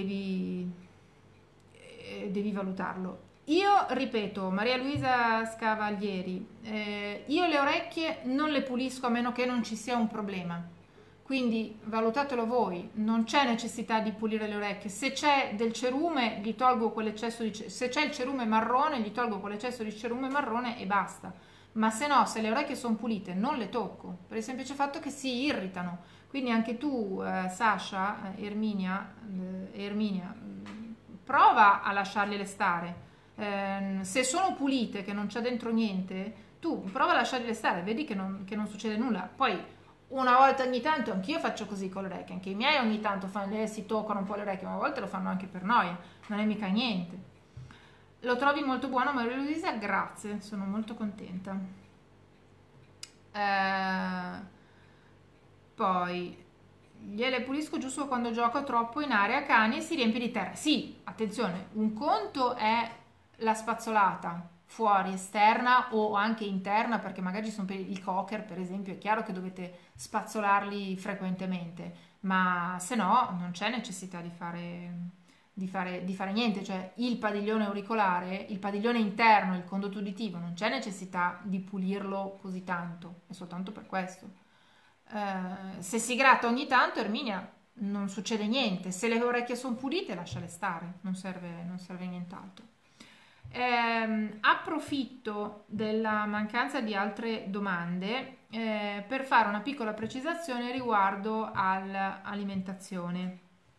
devi valutarlo. Io ripeto, Maria Luisa Scavaglieri, io le orecchie non le pulisco a meno che non ci sia un problema. Quindi valutatelo voi, non c'è necessità di pulire le orecchie. Se c'è del cerume, gli tolgo quell'eccesso di se c'è il cerume marrone, gli tolgo quell'eccesso di cerume marrone e basta. Ma se no, se le orecchie sono pulite, non le tocco, per il semplice fatto che si irritano. Quindi anche tu, Sasha, Erminia, prova a lasciargliele stare. Se sono pulite, che non c'è dentro niente, tu prova a lasciargliele stare, vedi che non succede nulla. Poi una volta ogni tanto, anch'io faccio così con le orecchie, anche i miei ogni tanto si toccano un po' le orecchie, ma a volte lo fanno anche per noia, non è mica niente. Lo trovi molto buono, Maria Luisa? Grazie, sono molto contenta. Poi gliele pulisco giusto quando gioco troppo in area cani e si riempie di terra. Sì, attenzione, un conto è la spazzolata fuori, esterna o anche interna, perché magari ci sono per il cocker, per esempio, è chiaro che dovete spazzolarli frequentemente, ma se no non c'è necessità di fare niente, cioè il padiglione auricolare, il padiglione interno, il condotto uditivo, non c'è necessità di pulirlo così tanto, è soltanto per questo. Se si gratta ogni tanto, Erminia, non succede niente. Se le orecchie sono pulite, lasciale stare, non serve nient'altro. Approfitto della mancanza di altre domande per fare una piccola precisazione riguardo all'alimentazione.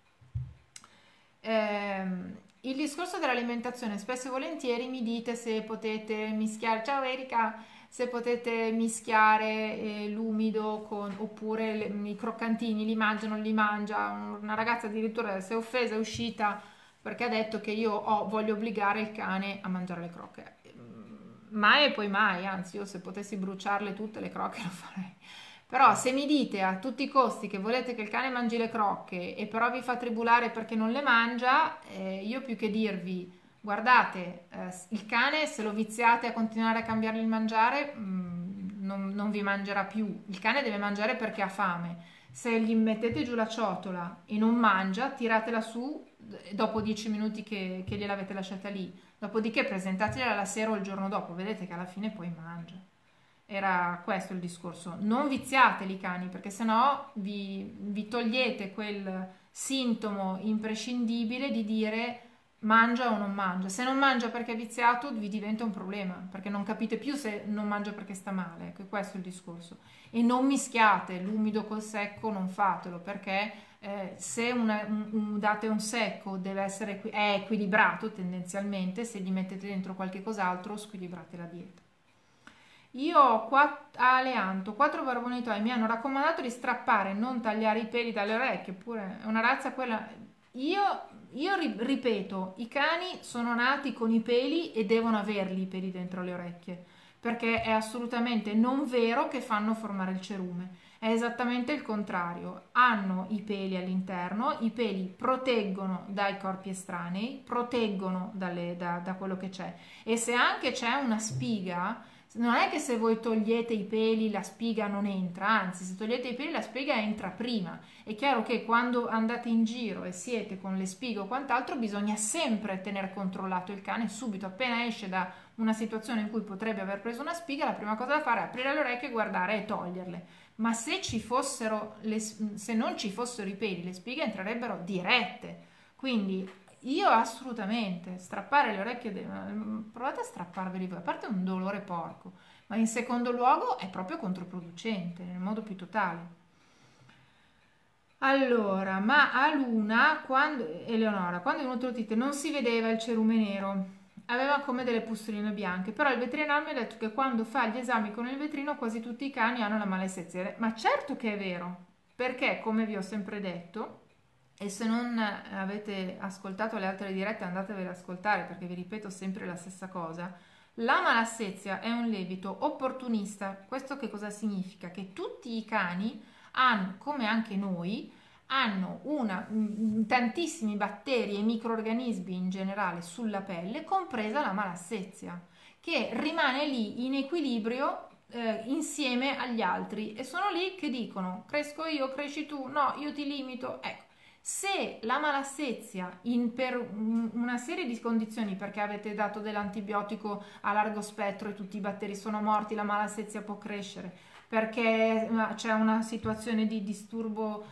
Il discorso dell'alimentazione, spesso e volentieri mi dite se potete mischiare, ciao Erika, se potete mischiare l'umido oppure i croccantini, li mangia, non li mangia. Una ragazza addirittura si è offesa, è uscita perché ha detto che io voglio obbligare il cane a mangiare le crocche. Mai e poi mai, anzi io se potessi bruciarle tutte le crocche lo farei. Però se mi dite a tutti i costi che volete che il cane mangi le crocche e però vi fa tribulare perché non le mangia, io più che dirvi guardate, il cane se lo viziate a continuare a cambiargli il mangiare, non vi mangerà più. Il cane deve mangiare perché ha fame. Se gli mettete giù la ciotola e non mangia, tiratela su dopo 10 minuti che gliel'avete lasciata lì. Dopodiché presentatela la sera o il giorno dopo, vedete che alla fine poi mangia. Era questo il discorso. Non viziateli i cani perché sennò vi togliete quel sintomo imprescindibile di dire mangia o non mangia. Se non mangia perché è viziato vi diventa un problema perché non capite più se non mangia perché sta male. Ecco, questo è il discorso. E non mischiate l'umido col secco, non fatelo perché se date un secco deve essere è equilibrato tendenzialmente, se gli mettete dentro qualche cos'altro squilibrate la dieta. Io ho Aleanto, 4 barbonitoi mi hanno raccomandato di strappare e non tagliare i peli dalle orecchie, eppure è una razza quella. Io ripeto, i cani sono nati con i peli e devono averli i peli dentro le orecchie, perché è assolutamente non vero che fanno formare il cerume. È esattamente il contrario. Hanno i peli all'interno, i peli proteggono dai corpi estranei, proteggono da quello che c'è. E se anche c'è una spiga, non è che se voi togliete i peli la spiga non entra, anzi se togliete i peli la spiga entra prima. È chiaro che quando andate in giro e siete con le spighe o quant'altro bisogna sempre tenere controllato il cane subito appena esce da una situazione in cui potrebbe aver preso una spiga, la prima cosa da fare è aprire le orecchie, guardare e toglierle. Ma se se non ci fossero i peli, le spighe entrerebbero dirette. Quindi io assolutamente strappare le orecchie, provate a strapparveli voi, a parte è un dolore porco, ma in secondo luogo è proprio controproducente nel modo più totale. Allora, ma a Luna, Eleonora, quando è venuto l'otite non si vedeva il cerume nero, aveva come delle pustuline bianche, però il veterinario mi ha detto che quando fa gli esami con il vetrino quasi tutti i cani hanno la malessezione. Ma certo che è vero, perché come vi ho sempre detto, e se non avete ascoltato le altre dirette andatevele ad ascoltare perché vi ripeto sempre la stessa cosa, la malassezia è un lievito opportunista. Questo che cosa significa? Che tutti i cani hanno, come anche noi, hanno tantissimi batteri e microrganismi in generale sulla pelle, compresa la malassezia, che rimane lì in equilibrio insieme agli altri e sono lì che dicono cresco io, cresci tu, no, io ti limito. Ecco, se la malassezia per una serie di condizioni, perché avete dato dell'antibiotico a largo spettro e tutti i batteri sono morti, la malassezia può crescere, perché c'è una situazione di disturbo,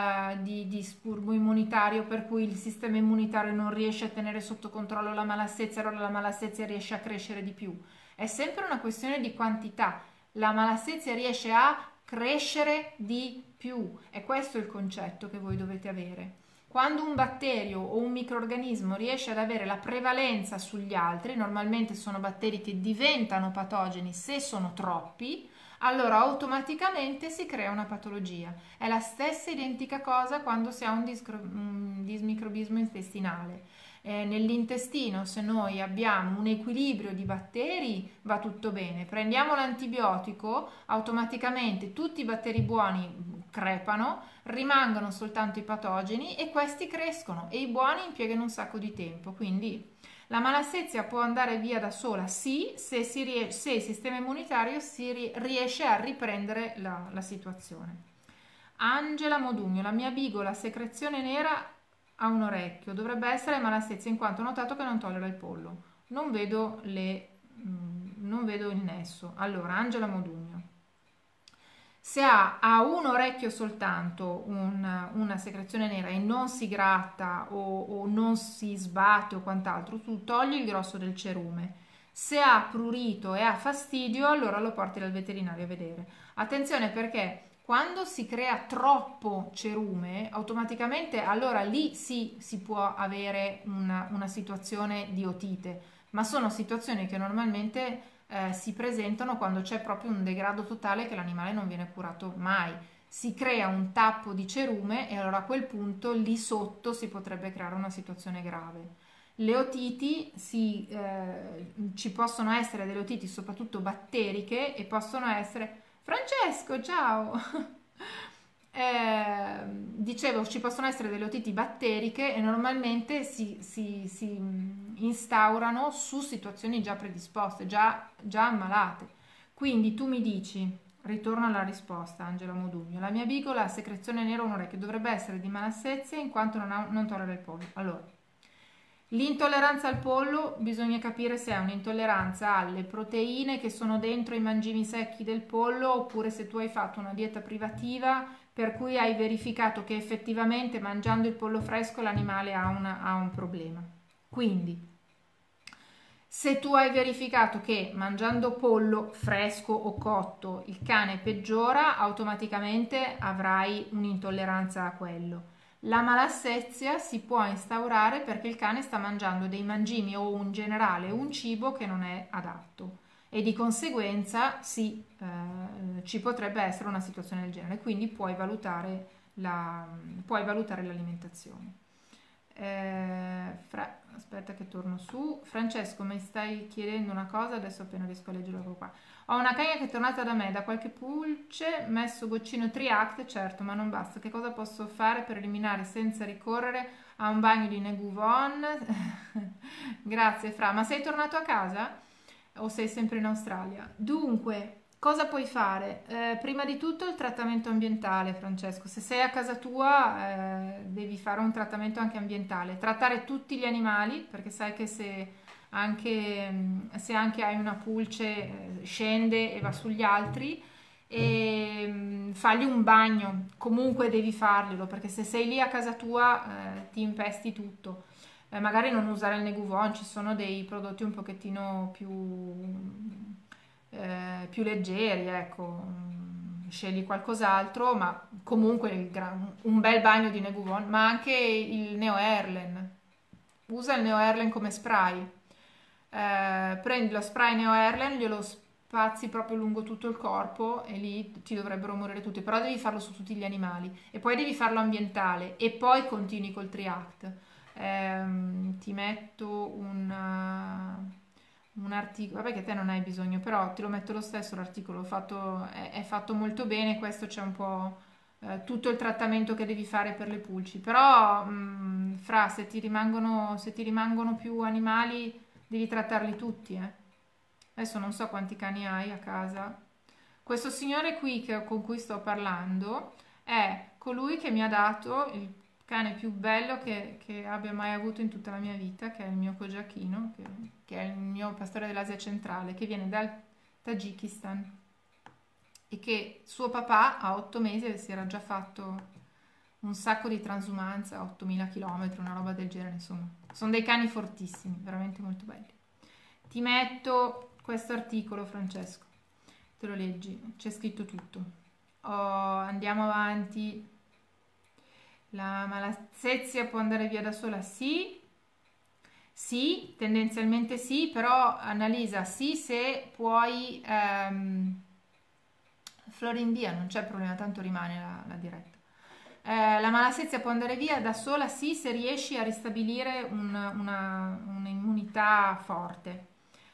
di disturbo immunitario per cui il sistema immunitario non riesce a tenere sotto controllo la malassezia, allora la malassezia riesce a crescere di più. È sempre una questione di quantità. La malassezia riesce a crescere di più. E questo è il concetto che voi dovete avere. Quando un batterio o un microrganismo riesce ad avere la prevalenza sugli altri, normalmente sono batteri che diventano patogeni se sono troppi, allora automaticamente si crea una patologia. È la stessa identica cosa quando si ha un dismicrobismo intestinale. Nell'intestino, se noi abbiamo un equilibrio di batteri, va tutto bene. Prendiamo l'antibiotico, automaticamente tutti i batteri buoni crepano, rimangono soltanto i patogeni e questi crescono e i buoni impiegano un sacco di tempo. Quindi la malassezia può andare via da sola, sì, se il sistema immunitario riesce a riprendere la situazione. Angela Modugno, la mia bigola secrezione nera ha un orecchio, dovrebbe essere malassezia in quanto ho notato che non tollera il pollo. Non vedo il nesso. Allora, Angela Modugno, se ha un orecchio soltanto una secrezione nera e non si gratta o non si sbatte o quant'altro, tu togli il grosso del cerume. Se ha prurito e ha fastidio, allora lo porti dal veterinario a vedere. Attenzione perché quando si crea troppo cerume, automaticamente allora lì sì si può avere una situazione di otite, ma sono situazioni che normalmente si presentano quando c'è proprio un degrado totale che l'animale non viene curato mai. Si crea un tappo di cerume e allora a quel punto lì sotto si potrebbe creare una situazione grave. Le otiti ci possono essere delle otiti soprattutto batteriche e possono essere Francesco, ciao! Dicevo, ci possono essere delle otiti batteriche e normalmente si instaurano su situazioni già predisposte, già ammalate. Quindi tu mi dici, ritorno alla risposta, Angela Modugno, la mia bigola ha secrezione nera a un orecchio, dovrebbe essere di malassezia in quanto non tollera il pollo. Allora, l'intolleranza al pollo bisogna capire se è un'intolleranza alle proteine che sono dentro i mangimi secchi del pollo oppure se tu hai fatto una dieta privativa per cui hai verificato che effettivamente mangiando il pollo fresco l'animale ha un problema. Quindi, se tu hai verificato che mangiando pollo fresco o cotto il cane peggiora, automaticamente avrai un'intolleranza a quello. La malassezia si può instaurare perché il cane sta mangiando dei mangimi o in generale un cibo che non è adatto e di conseguenza sì, ci potrebbe essere una situazione del genere, quindi puoi valutare l'alimentazione. Aspetta che torno su. Francesco, mi stai chiedendo una cosa, adesso appena riesco a leggerlo qua. Ho una cagna che è tornata da me, da qualche pulce, messo goccino Triact, certo, ma non basta. Che cosa posso fare per eliminare senza ricorrere a un bagno di Neguvon? Grazie Fra, ma sei tornato a casa? O sei sempre in Australia? Dunque, cosa puoi fare? Prima di tutto il trattamento ambientale, Francesco. Se sei a casa tua, devi fare un trattamento anche ambientale. Trattare tutti gli animali, perché sai che se anche se anche hai una pulce, scende e va sugli altri, e fagli un bagno, comunque devi farglielo, perché se sei lì a casa tua ti impesti tutto. Magari non usare il Neguvon, ci sono dei prodotti un pochettino più leggeri, ecco. Scegli qualcos'altro, ma comunque un bel bagno di Neguvon, ma anche il Neo Erlen. Usa il Neo Erlen come spray. Prendi lo spray Neo Erlen, glielo spazi proprio lungo tutto il corpo e lì ti dovrebbero morire tutti, però devi farlo su tutti gli animali e poi devi farlo ambientale e poi continui col Triact. Ti metto un articolo, vabbè che te non hai bisogno, però ti lo metto lo stesso l'articolo, è fatto molto bene, questo c'è un po' tutto il trattamento che devi fare per le pulci, però fra se ti rimangono più animali devi trattarli tutti, eh. Adesso non so quanti cani hai a casa. Questo signore qui con cui sto parlando è colui che mi ha dato il cane più bello che abbia mai avuto in tutta la mia vita, che è il mio Kojakino, che è il mio pastore dell'Asia centrale, che viene dal Tagikistan e che suo papà a 8 mesi si era già fatto un sacco di transumanza, 8000 km, una roba del genere, insomma. Sono dei cani fortissimi, veramente molto belli. Ti metto questo articolo, Francesco, te lo leggi, c'è scritto tutto. Andiamo avanti. La malassezia può andare via da sola? Sì, sì, tendenzialmente sì, però Annalisa, sì, se puoi Florimbia, non c'è problema, tanto rimane la diretta. La malassezia può andare via da sola, sì, se riesci a ristabilire un'immunità forte.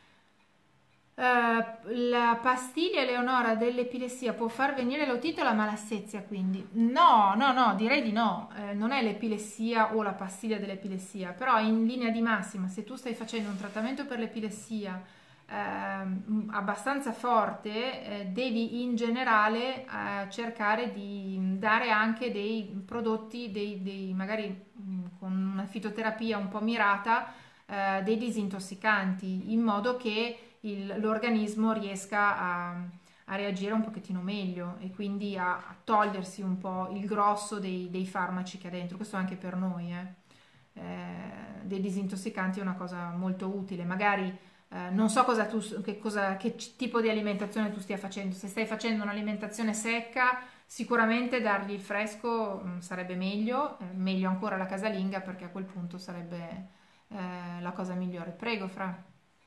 La pastiglia Eleonora dell'epilessia può far venire l'otite o la malassezia, quindi? No, no, no, direi di no. Non è l'epilessia o la pastiglia dell'epilessia, però in linea di massima, se tu stai facendo un trattamento per l'epilessia abbastanza forte, devi in generale cercare di dare anche dei prodotti, magari con una fitoterapia un po' mirata, dei disintossicanti, in modo che l'organismo riesca a reagire un pochettino meglio e quindi a togliersi un po' il grosso dei farmaci che ha dentro. Questo anche per noi, dei disintossicanti è una cosa molto utile. Magari non so che tipo di alimentazione tu stia facendo. Se stai facendo un'alimentazione secca, sicuramente dargli il fresco sarebbe meglio, meglio ancora la casalinga perché a quel punto sarebbe la cosa migliore. Prego, Fra.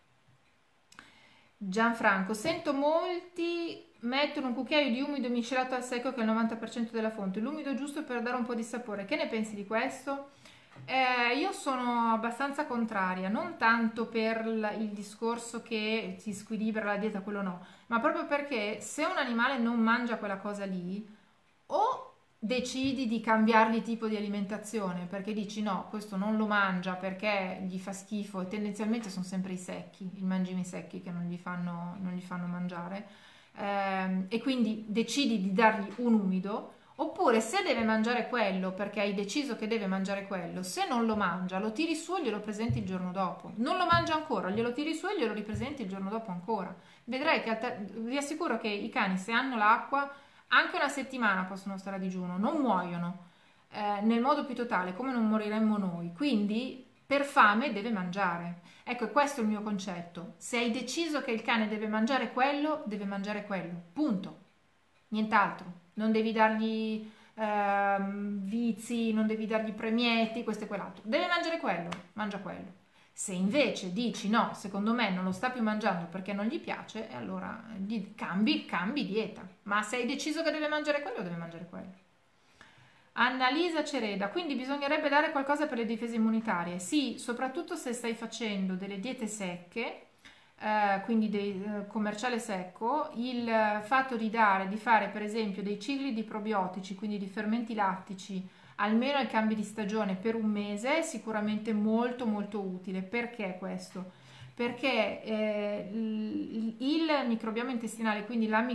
Gianfranco, sento molti mettono un cucchiaio di umido miscelato al secco che è il 90% della fonte, l'umido giusto per dare un po' di sapore. Che ne pensi di questo? Io sono abbastanza contraria, non tanto per il discorso che si squilibra la dieta, quello no, ma proprio perché se un animale non mangia quella cosa lì, o decidi di cambiargli tipo di alimentazione perché dici no, questo non lo mangia perché gli fa schifo e tendenzialmente sono sempre i secchi, i mangimi secchi che non gli fanno mangiare, e quindi decidi di dargli un umido. Oppure se deve mangiare quello perché hai deciso che deve mangiare quello, se non lo mangia, lo tiri su e glielo presenti il giorno dopo. Non lo mangia ancora, glielo tiri su e glielo ripresenti il giorno dopo ancora. Vedrai che vi assicuro che i cani, se hanno l'acqua, anche una settimana possono stare a digiuno, non muoiono nel modo più totale, come non moriremmo noi. Quindi per fame deve mangiare. Ecco, questo è il mio concetto. Se hai deciso che il cane deve mangiare quello, punto. Nient'altro. Non devi dargli vizi, non devi dargli premietti, questo e quell'altro. Deve mangiare quello, mangia quello. Se invece dici no, secondo me non lo sta più mangiando perché non gli piace, e allora gli cambi dieta. Ma se hai deciso che deve mangiare quello, deve mangiare quello. Annalisa Cereda, quindi bisognerebbe dare qualcosa per le difese immunitarie? Sì, soprattutto se stai facendo delle diete secche, quindi commerciale secco, il fatto di fare per esempio dei cicli di probiotici, quindi di fermenti lattici, almeno ai cambi di stagione per un mese, è sicuramente molto molto utile. Perché questo? Perché il microbioma intestinale, quindi la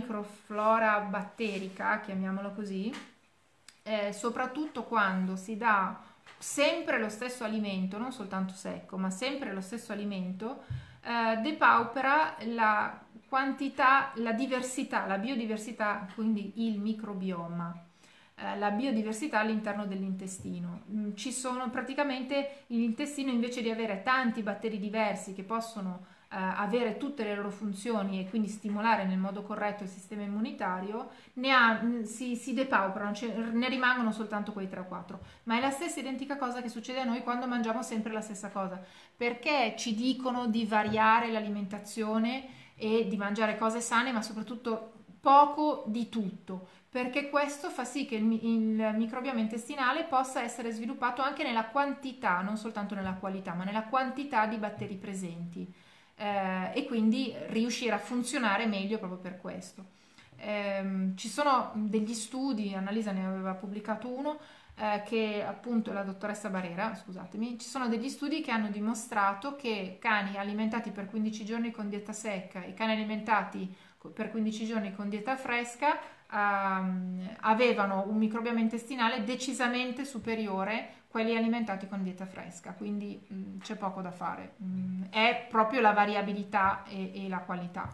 microflora batterica, chiamiamola così, soprattutto quando si dà sempre lo stesso alimento, non soltanto secco, ma sempre lo stesso alimento, depaupera la quantità, la diversità, la biodiversità, quindi il microbioma, la biodiversità all'interno dell'intestino. Ci sono praticamente l'intestino, invece di avere tanti batteri diversi che possono avere tutte le loro funzioni e quindi stimolare nel modo corretto il sistema immunitario, si depauperano, cioè ne rimangono soltanto quei 3 o 4. Ma è la stessa identica cosa che succede a noi quando mangiamo sempre la stessa cosa. Perché ci dicono di variare l'alimentazione e di mangiare cose sane, ma soprattutto poco di tutto? Perché questo fa sì che il microbioma intestinale possa essere sviluppato anche nella quantità, non soltanto nella qualità, ma nella quantità di batteri presenti, e quindi riuscire a funzionare meglio proprio per questo. Ci sono degli studi, Annalisa ne aveva pubblicato uno, che appunto la dottoressa Barera, scusatemi, ci sono degli studi che hanno dimostrato che cani alimentati per 15 giorni con dieta secca e cani alimentati per 15 giorni con dieta fresca avevano un microbioma intestinale decisamente superiore a quelli alimentati con dieta fresca, quindi c'è poco da fare. È proprio la variabilità e la qualità.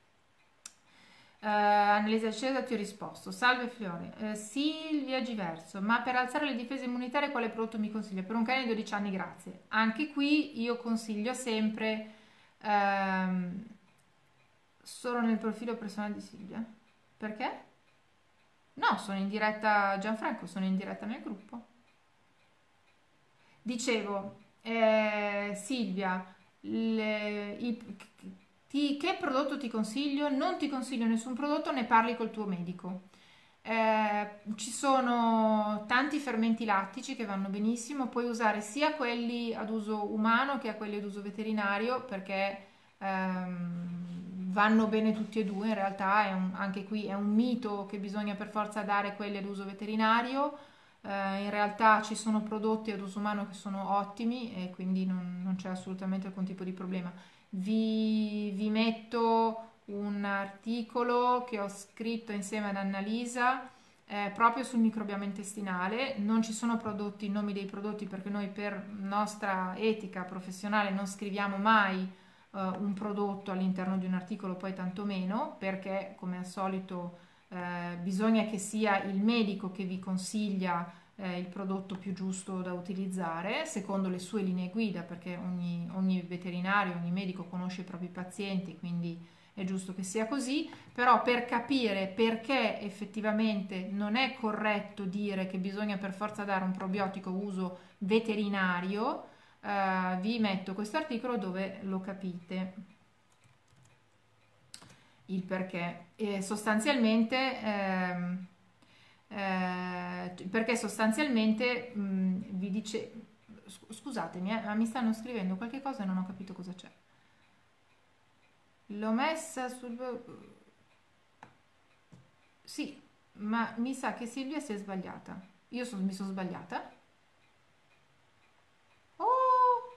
Annalisa Cesa ti ho risposto. Salve Fiore. Silvia Giverso, ma per alzare le difese immunitarie quale prodotto mi consiglia? Per un cane di 12 anni, grazie. Anche qui io consiglio sempre ehm, solo nel profilo personale di Silvia. Perché? No, sono in diretta, Gianfranco, sono in diretta nel gruppo. Dicevo, Silvia, che prodotto ti consiglio? Non ti consiglio nessun prodotto, ne parli col tuo medico. Ci sono tanti fermenti lattici che vanno benissimo, puoi usare sia quelli ad uso umano che a quelli ad uso veterinario perché vanno bene tutti e due. In realtà anche qui è un mito che bisogna per forza dare quelli ad uso veterinario. In realtà ci sono prodotti ad uso umano che sono ottimi e quindi non c'è assolutamente alcun tipo di problema. Vi metto un articolo che ho scritto insieme ad Annalisa proprio sul microbioma intestinale. Non ci sono prodotti, i nomi dei prodotti perché noi per nostra etica professionale non scriviamo mai un prodotto all'interno di un articolo, poi tantomeno, perché come al solito bisogna che sia il medico che vi consiglia il prodotto più giusto da utilizzare secondo le sue linee guida, perché ogni veterinario, ogni medico conosce i propri pazienti, quindi è giusto che sia così, però per capire perché effettivamente non è corretto dire che bisogna per forza dare un probiotico a uso veterinario, vi metto questo articolo dove lo capite il perché. E sostanzialmente, perché sostanzialmente vi dice, scusatemi, ma mi stanno scrivendo qualche cosa e non ho capito cosa c'è. L'ho messa sul... Sì, ma mi sa che Silvia si è sbagliata. Mi sono sbagliata? Oh!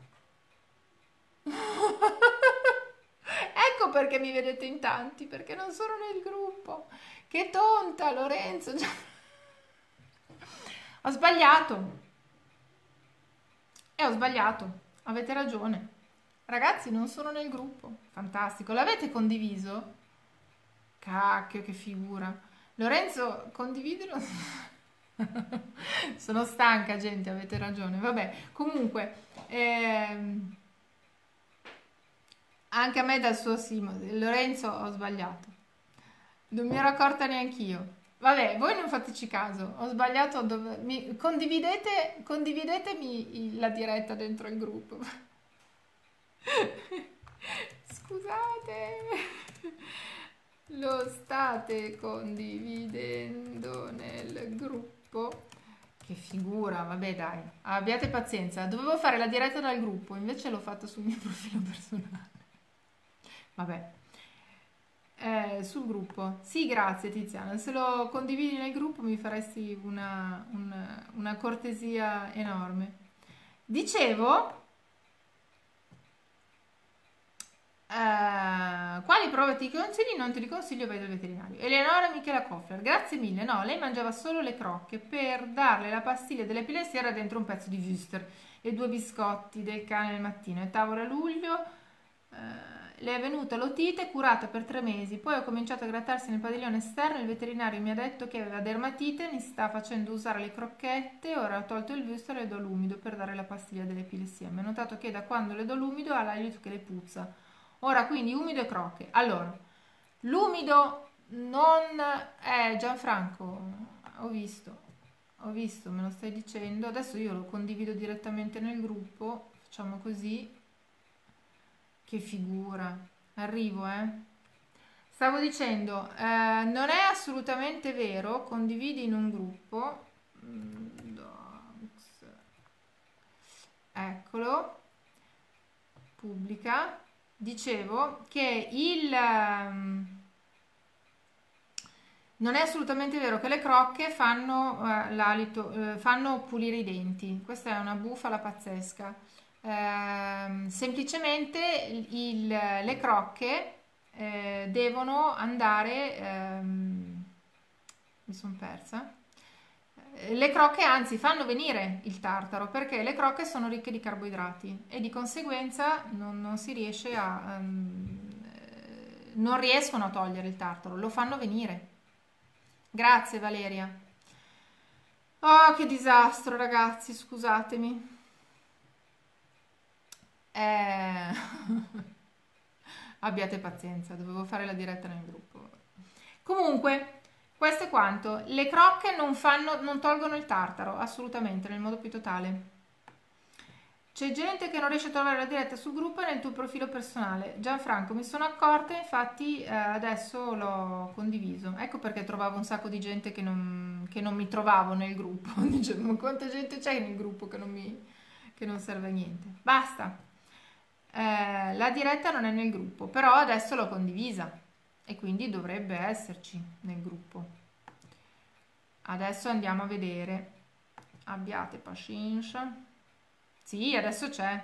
Ecco perché mi vedete in tanti, perché non sono nel gruppo. Che tonta, Lorenzo. Ho sbagliato. Ho sbagliato. Avete ragione. Ragazzi, non sono nel gruppo. Fantastico. L'avete condiviso? Cacchio, che figura. Lorenzo, condividilo. Sono stanca, gente, avete ragione. Vabbè, comunque, anche a me dal suo Simo. Lorenzo, ho sbagliato. Non mi ero accorta neanch'io. Vabbè, voi non fateci caso. Ho sbagliato. Condividetemi la diretta dentro il gruppo. Scusate. Lo state condividendo nel gruppo? Che figura, vabbè dai, abbiate pazienza. Dovevo fare la diretta dal gruppo, invece l'ho fatto sul mio profilo personale. Vabbè. Sul gruppo. Sì, grazie Tiziana. Se lo condividi nel gruppo mi faresti una cortesia enorme. Dicevo, Quali prove ti consigli? Non te li consiglio, vai dal veterinario. Eleonora Michela Koffler, grazie mille. No, lei mangiava solo le crocche. Per darle la pastiglia dell'epilessia era dentro un pezzo di wuster e 2 biscotti del cane al mattino. E tavola a luglio. Le è venuta l'otite, curata per 3 mesi. Poi ho cominciato a grattarsi nel padiglione esterno. Il veterinario mi ha detto che aveva dermatite, mi sta facendo usare le crocchette. Ora ho tolto il wuster e le do l'umido per dare la pastiglia dell'epilessia. Mi ha notato che da quando le do l'umido ha l'aglio che le puzza. Ora quindi umido e crocche. Allora, l'umido non è Gianfranco, ho visto, me lo stai dicendo. Adesso io lo condivido direttamente nel gruppo. Facciamo così. Che figura. Arrivo, eh. Stavo dicendo, non è assolutamente vero, condividi in un gruppo. Docs. Eccolo, pubblica. Dicevo che non è assolutamente vero che le crocche fanno l'alito, fanno pulire i denti. Questa è una bufala pazzesca. Semplicemente le crocche devono andare. Mi sono persa. Le crocche anzi fanno venire il tartaro perché le crocche sono ricche di carboidrati e di conseguenza non si riesce non riescono a togliere il tartaro, lo fanno venire. Grazie Valeria. Oh, che disastro ragazzi, scusatemi. Eh... Abbiate pazienza, dovevo fare la diretta nel gruppo. Comunque, questo è quanto. Le crocche non tolgono il tartaro, assolutamente, nel modo più totale. C'è gente che non riesce a trovare la diretta sul gruppo e nel tuo profilo personale. Gianfranco, mi sono accorta, infatti adesso l'ho condiviso. Ecco perché trovavo un sacco di gente che non mi trovavo nel gruppo. Dicevo, ma quanta gente c'è nel gruppo che non serve a niente. Basta. La diretta non è nel gruppo, però adesso l'ho condivisa e quindi dovrebbe esserci nel gruppo. Adesso andiamo a vedere. Abbiate pazienza. Sì, adesso c'è.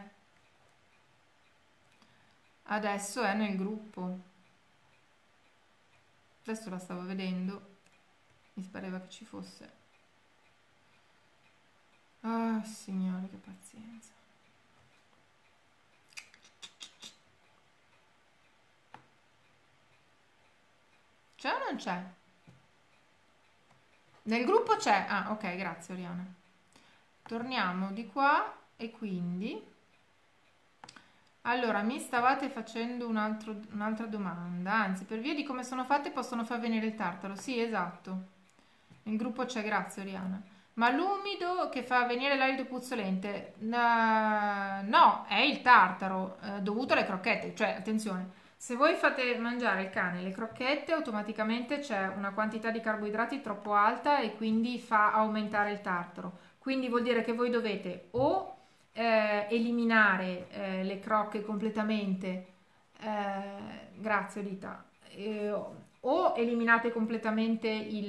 Adesso è nel gruppo. Adesso la stavo vedendo. Mi pareva che ci fosse. Ah, signore, che pazienza. C'è o non c'è? Nel gruppo c'è. Ah, ok, grazie Oriana. Torniamo di qua e quindi... Allora, mi stavate facendo un'altra domanda, anzi, per via di come sono fatte possono far venire il tartaro. Sì, esatto. Nel gruppo c'è, grazie Oriana. Ma l'umido che fa venire l'alido puzzolente? No, è il tartaro dovuto alle crocchette. Cioè, attenzione, se voi fate mangiare il cane le crocchette, automaticamente c'è una quantità di carboidrati troppo alta e quindi fa aumentare il tartaro. Quindi vuol dire che voi dovete o eliminare le crocche completamente, grazie Rita, o eliminate completamente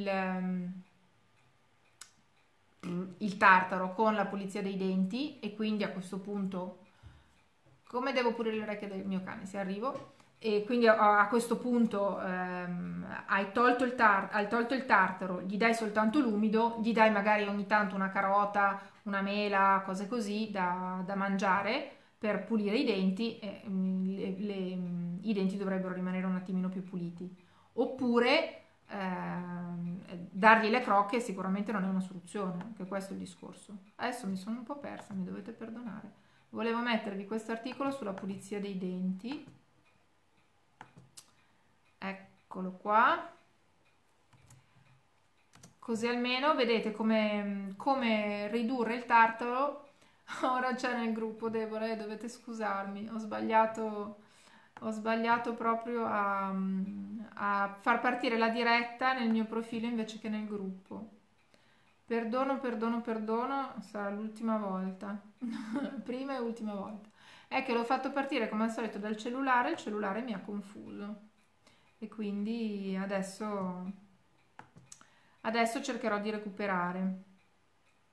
il tartaro con la pulizia dei denti e quindi a questo punto, come devo pulire le orecchie del mio cane se arrivo, e quindi a questo punto hai tolto il tartaro, gli dai soltanto l'umido, gli dai magari ogni tanto una carota, una mela, cose così da mangiare per pulire i denti e i denti dovrebbero rimanere un attimino più puliti. Oppure dargli le crocche sicuramente non è una soluzione, anche questo è il discorso. Adesso mi sono un po' persa, mi dovete perdonare. Volevo mettervi questo articolo sulla pulizia dei denti. Eccolo qua. Così almeno vedete come ridurre il tartaro. Ora c'è nel gruppo, Deborah, dovete scusarmi, ho sbagliato proprio a far partire la diretta nel mio profilo invece che nel gruppo. Perdono, perdono, perdono, sarà l'ultima volta. Prima e ultima volta. È che l'ho fatto partire come al solito dal cellulare, il cellulare mi ha confuso. E quindi adesso cercherò di recuperare.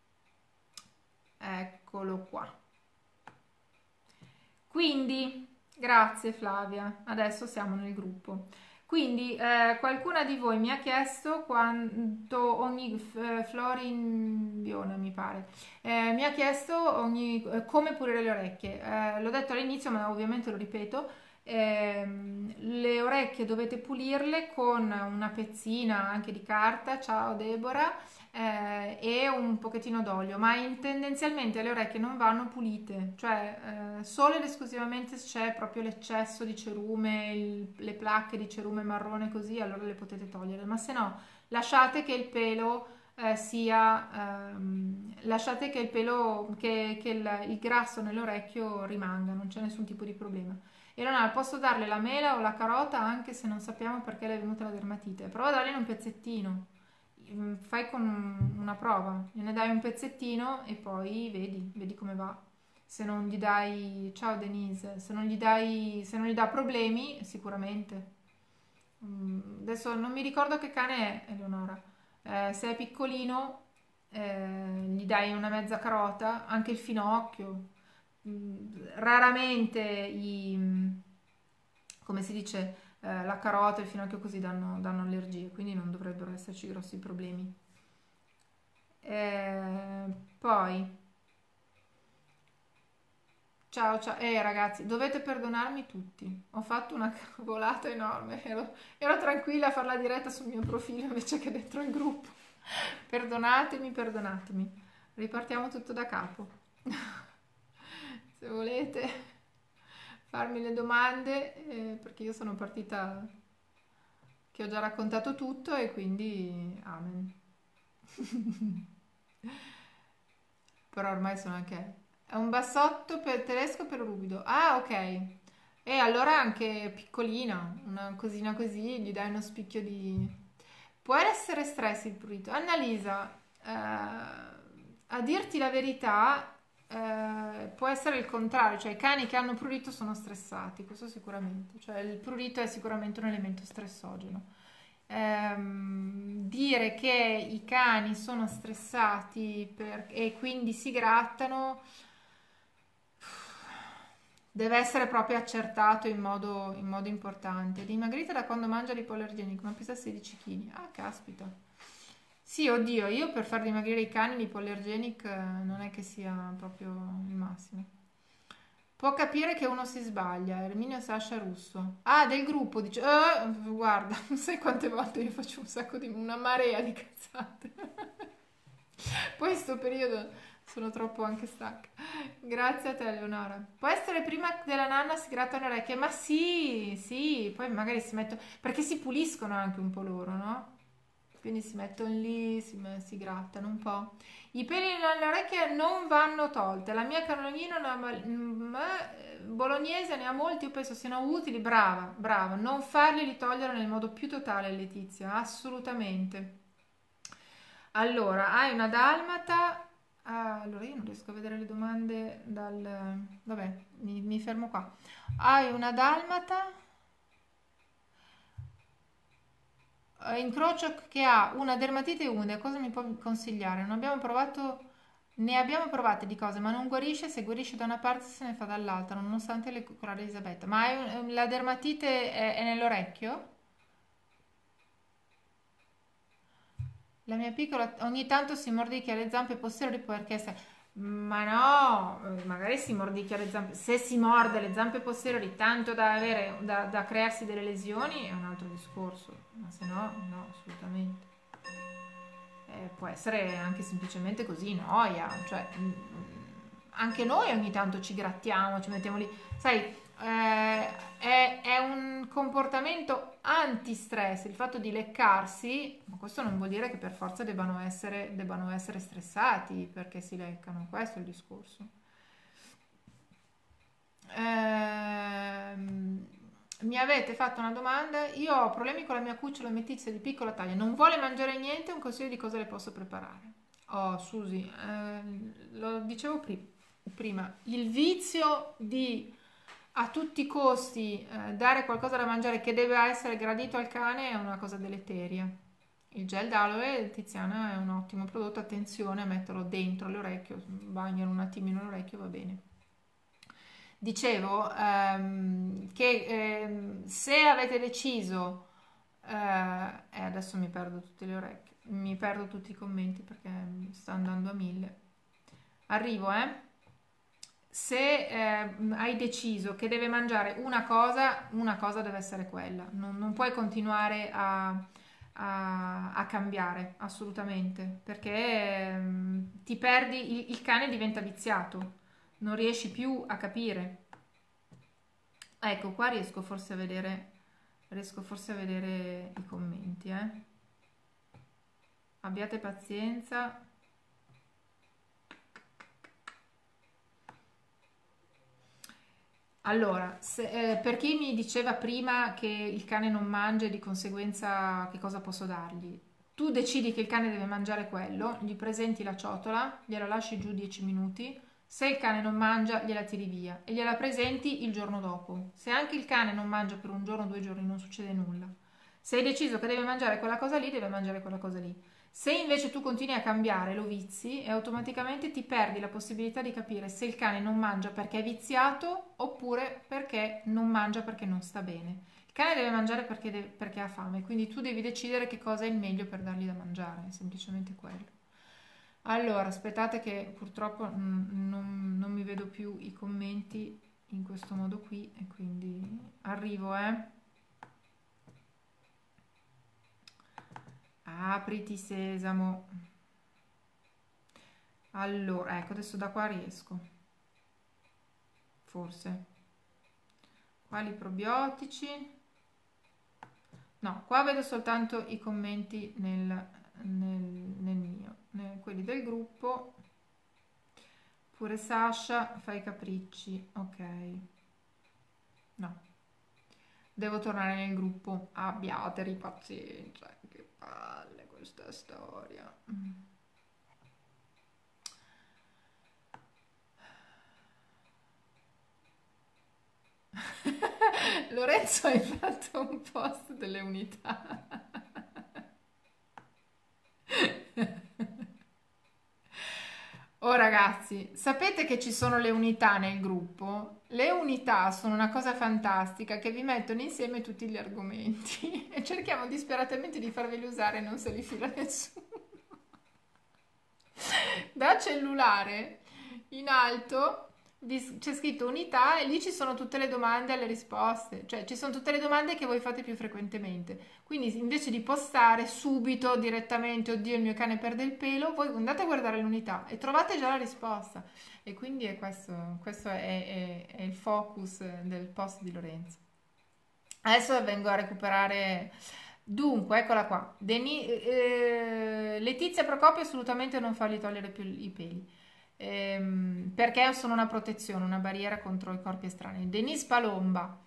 Eccolo qua. Quindi Grazie Flavia, adesso siamo nel gruppo. Quindi qualcuna di voi mi ha chiesto quanto ogni Florin Biona, mi pare, mi ha chiesto come pulire le orecchie. L'ho detto all'inizio, ma ovviamente lo ripeto. Le orecchie dovete pulirle con una pezzina anche di carta, ciao Deborah, e un pochettino d'olio, ma tendenzialmente le orecchie non vanno pulite, cioè solo ed esclusivamente se c'è proprio l'eccesso di cerume, le placche di cerume marrone così, allora le potete togliere, ma se no lasciate che il pelo lasciate che il pelo, che il grasso nell'orecchio rimanga, non c'è nessun tipo di problema. E non ha, posso darle la mela o la carota anche se non sappiamo perché le è venuta la dermatite. Prova a dargliene un pezzettino. Fai con una prova, gliene dai un pezzettino e poi vedi come va. Se non gli dai, ciao Denise, se non gli dai, se non gli dà problemi, sicuramente. Adesso non mi ricordo che cane è, Eleonora. Se è piccolino, gli dai una mezza carota, anche il finocchio. Raramente come si dice, la carota e il finocchio così danno allergie, quindi non dovrebbero esserci grossi problemi. Eh, poi, ciao, ciao, ragazzi, dovete perdonarmi tutti. Ho fatto una cavolata enorme, ero tranquilla a fare la diretta sul mio profilo invece che dentro il gruppo. Perdonatemi, perdonatemi. Ripartiamo tutto da capo. Se volete farmi le domande, perché io sono partita che ho già raccontato tutto e quindi amen. Però ormai sono anche... È un bassotto tedesco per ruvido. Ah, ok. E allora anche piccolina, una cosina così, gli dai uno spicchio di... Può essere stress il prurito. Annalisa, a dirti la verità, può essere il contrario, cioè i cani che hanno prurito sono stressati, questo sicuramente, cioè il prurito è sicuramente un elemento stressogeno. Dire che i cani sono stressati e quindi si grattano deve essere proprio accertato in modo importante. Dimagrita da quando mangia l'ipoallergenico, ma pesa 16 kg. Ah, caspita. Sì, oddio, io per far dimagrire i cani l'ipoallergenic non è che sia proprio il massimo. Può capire che uno si sbaglia, Erminio Sasha Russo. Ah, del gruppo, dice, guarda, non sai quante volte io faccio una marea di cazzate. Poi in sto periodo sono troppo anche stanca. Grazie a te, Leonora. Può essere prima della nanna si grattano le orecchie, ma sì, sì, poi magari si mettono, perché si puliscono anche un po' loro, no? Quindi si mettono lì, si grattano un po'. I peli nelle orecchie non vanno tolte. La mia Carolina, bolognese, ne ha molti, io penso siano utili. Brava, brava. Non farli togliere nel modo più totale, Letizia, assolutamente. Allora, hai una dalmata. Ah, allora, io non riesco a vedere le domande dal... Vabbè, mi fermo qua. Hai una dalmata, incrocio che ha una dermatite umida, cosa mi può consigliare? Non abbiamo provato, ne abbiamo provate di cose, ma non guarisce, se guarisce da una parte se ne fa dall'altra, nonostante le curare Elisabetta. Ma la dermatite è nell'orecchio? La mia piccola ogni tanto si mordicchia le zampe posteriori perché se... Ma no, magari si mordicchia le zampe. Se si morde le zampe posteriori tanto da crearsi delle lesioni è un altro discorso, ma se no, no, assolutamente. Può essere anche semplicemente così, noia, cioè anche noi ogni tanto ci grattiamo, ci mettiamo lì, sai, è un comportamento anti-stress, il fatto di leccarsi, ma questo non vuol dire che per forza debbano essere stressati perché si leccano, questo è il discorso. Ehm, Mi avete fatto una domanda, io ho problemi con la mia cucciola meticcia di piccola taglia, non vuole mangiare niente, un consiglio di cosa le posso preparare? Oh, Susi, lo dicevo prima, il vizio di a tutti i costi dare qualcosa da mangiare che deve essere gradito al cane è una cosa deleteria. Il gel d'aloe, Tiziana, è un ottimo prodotto, attenzione a metterlo dentro l'orecchio, bagnalo un attimino l'orecchio, va bene. Dicevo che se avete deciso, adesso mi perdo tutte le orecchie, mi perdo tutti i commenti perché sta andando a mille. Arrivo, eh? Se hai deciso che deve mangiare una cosa deve essere quella. Non puoi continuare a cambiare assolutamente perché ti perdi, il cane diventa viziato, non riesci più a capire. Ecco, qua riesco forse a vedere i commenti, eh. Abbiate pazienza. Allora, per chi mi diceva prima che il cane non mangia e di conseguenza che cosa posso dargli? Tu decidi che il cane deve mangiare quello, gli presenti la ciotola, gliela lasci giù 10 minuti, se il cane non mangia gliela tiri via e gliela presenti il giorno dopo. Se anche il cane non mangia per un giorno o 2 giorni non succede nulla. Se hai deciso che deve mangiare quella cosa lì, deve mangiare quella cosa lì. Se invece tu continui a cambiare, lo vizi e automaticamente ti perdi la possibilità di capire se il cane non mangia perché è viziato oppure perché non mangia perché non sta bene. Il cane deve mangiare perché ha fame, quindi tu devi decidere che cosa è il meglio per dargli da mangiare, è semplicemente quello. Allora, aspettate che purtroppo non mi vedo più i commenti in questo modo qui e quindi arrivo, eh. Apriti sesamo. Allora, ecco, adesso da qua riesco, forse. Quali probiotici? No, qua vedo soltanto i commenti nel mio, quelli del gruppo. Pure Sasha fa i capricci, ok. No, devo tornare nel gruppo. Abbiate pazienza, che palle questa storia. Lorenzo, hai fatto un post delle unità. Oh ragazzi, sapete che ci sono le unità nel gruppo? Le unità sono una cosa fantastica che vi mettono insieme tutti gli argomenti e cerchiamo disperatamente di farveli usare e non se li fila nessuno. Da cellulare in alto c'è scritto unità e lì ci sono tutte le domande e le risposte, cioè ci sono tutte le domande che voi fate più frequentemente. Quindi invece di postare subito direttamente, oddio il mio cane perde il pelo, voi andate a guardare l'unità e trovate già la risposta. E quindi è questo è il focus del post di Lorenzo. Adesso vengo a recuperare. Dunque, eccola qua. Letizia Procopio assolutamente non fargli togliere più i peli. Perché sono una protezione, una barriera contro i corpi estranei. Denise Palomba.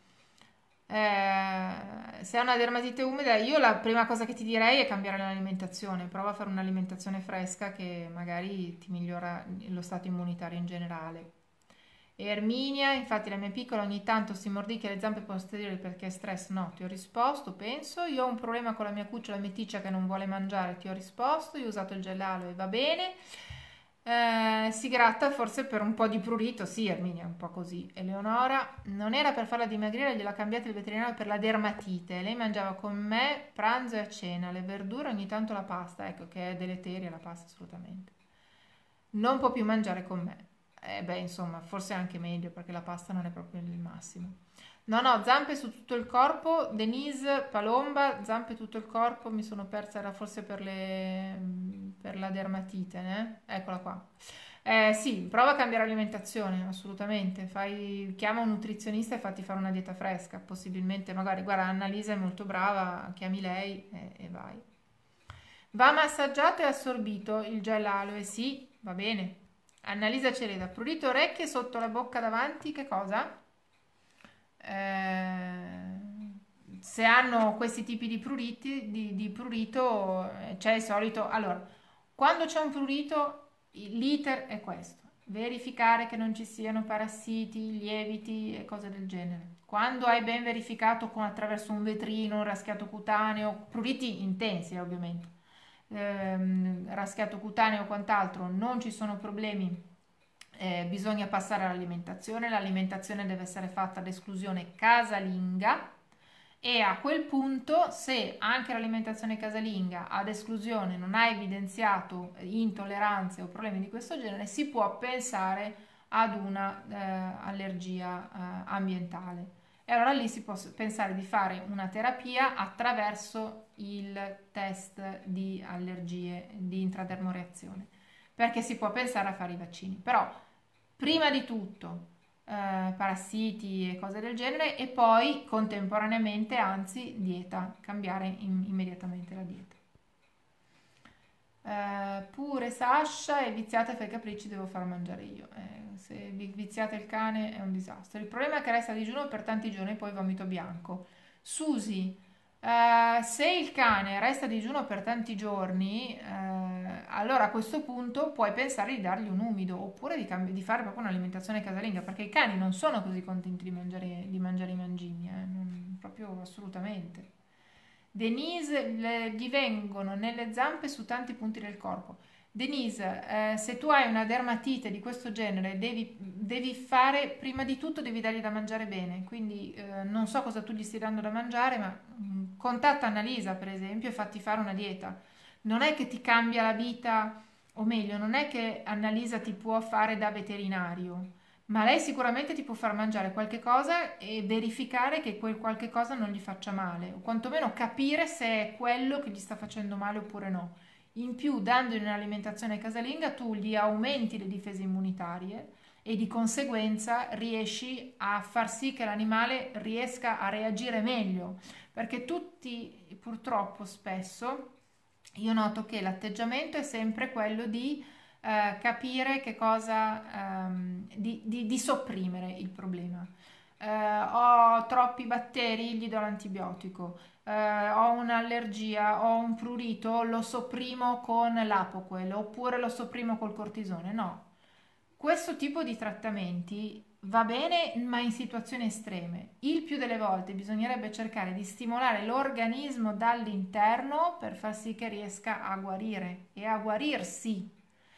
Se hai una dermatite umida, io la prima cosa che ti direi è cambiare l'alimentazione. Prova a fare un'alimentazione fresca che magari ti migliora lo stato immunitario in generale. Erminia, infatti la mia piccola ogni tanto si mordicchia le zampe posteriori perché è stress. No, ti ho risposto, penso. Io ho un problema con la mia cucciola meticcia che non vuole mangiare, ti ho risposto. Io ho usato il gel aloe e va bene. Si gratta forse per un po' di prurito. Sì, Erminia, un po' così. Eleonora, non era per farla dimagrire, gliel'ha cambiato il veterinario per la dermatite. Lei mangiava con me pranzo e a cena, le verdure, ogni tanto la pasta. Ecco che è deleteria la pasta assolutamente. Non può più mangiare con me. Beh, insomma, forse è anche meglio perché la pasta non è proprio il massimo. No, no, zampe su tutto il corpo. Denise Palomba, zampe tutto il corpo. Mi sono persa, era forse per la dermatite, Eccola qua. Sì, prova a cambiare alimentazione, assolutamente. Chiama un nutrizionista e fatti fare una dieta fresca. Possibilmente, magari, guarda, Annalisa è molto brava, chiami lei e vai. Va massaggiato e assorbito il gel aloe, sì, va bene. Annalisa Cereda, prurito orecchie sotto la bocca davanti, che cosa? Se hanno questi tipi di pruriti, di prurito, c'è il solito. Allora, quando c'è un prurito, l'iter è questo: verificare che non ci siano parassiti, lieviti e cose del genere. Quando hai ben verificato attraverso un vetrino, un raschiato cutaneo, pruriti intensi ovviamente, raschiato cutaneo o quant'altro, non ci sono problemi bisogna passare all'alimentazione. L'alimentazione deve essere fatta ad esclusione casalinga e a quel punto, se anche l'alimentazione casalinga ad esclusione non ha evidenziato intolleranze o problemi di questo genere, si può pensare ad una allergia ambientale. E allora lì si può pensare di fare una terapia attraverso il test di allergie, di intradermoreazione, perché si può pensare a fare i vaccini. Però prima di tutto parassiti e cose del genere e poi contemporaneamente, anzi, dieta, cambiare immediatamente la dieta. Pure Sasha è viziata e fa i capricci, devo far mangiare io. Se viziate il cane è un disastro. Il problema è che resta a digiuno per tanti giorni e poi vomito bianco. Susi, se il cane resta a digiuno per tanti giorni, allora a questo punto puoi pensare di dargli un umido oppure di fare proprio un'alimentazione casalinga, perché i cani non sono così contenti di mangiare i mangimi, proprio assolutamente. Denise, gli vengono nelle zampe su tanti punti del corpo. Denise, se tu hai una dermatite di questo genere, devi fare, prima di tutto devi dargli da mangiare bene, quindi non so cosa tu gli stai dando da mangiare, ma contatta Annalisa per esempio e fatti fare una dieta. Non è che ti cambia la vita, o meglio, non è che Annalisa ti può fare da veterinario, ma lei sicuramente ti può far mangiare qualche cosa e verificare che quel qualche cosa non gli faccia male, o quantomeno capire se è quello che gli sta facendo male oppure no. In più, dandogli un'alimentazione casalinga, tu gli aumenti le difese immunitarie e di conseguenza riesci a far sì che l'animale riesca a reagire meglio, perché tutti, purtroppo, spesso, io noto che l'atteggiamento è sempre quello di capire che cosa, di sopprimere il problema. Ho troppi batteri, gli do l'antibiotico. Ho un'allergia, ho un prurito, lo sopprimo con l'Apoquel oppure lo sopprimo col cortisone. No, questo tipo di trattamenti va bene, ma in situazioni estreme. Il più delle volte bisognerebbe cercare di stimolare l'organismo dall'interno per far sì che riesca a guarire e a guarirsi.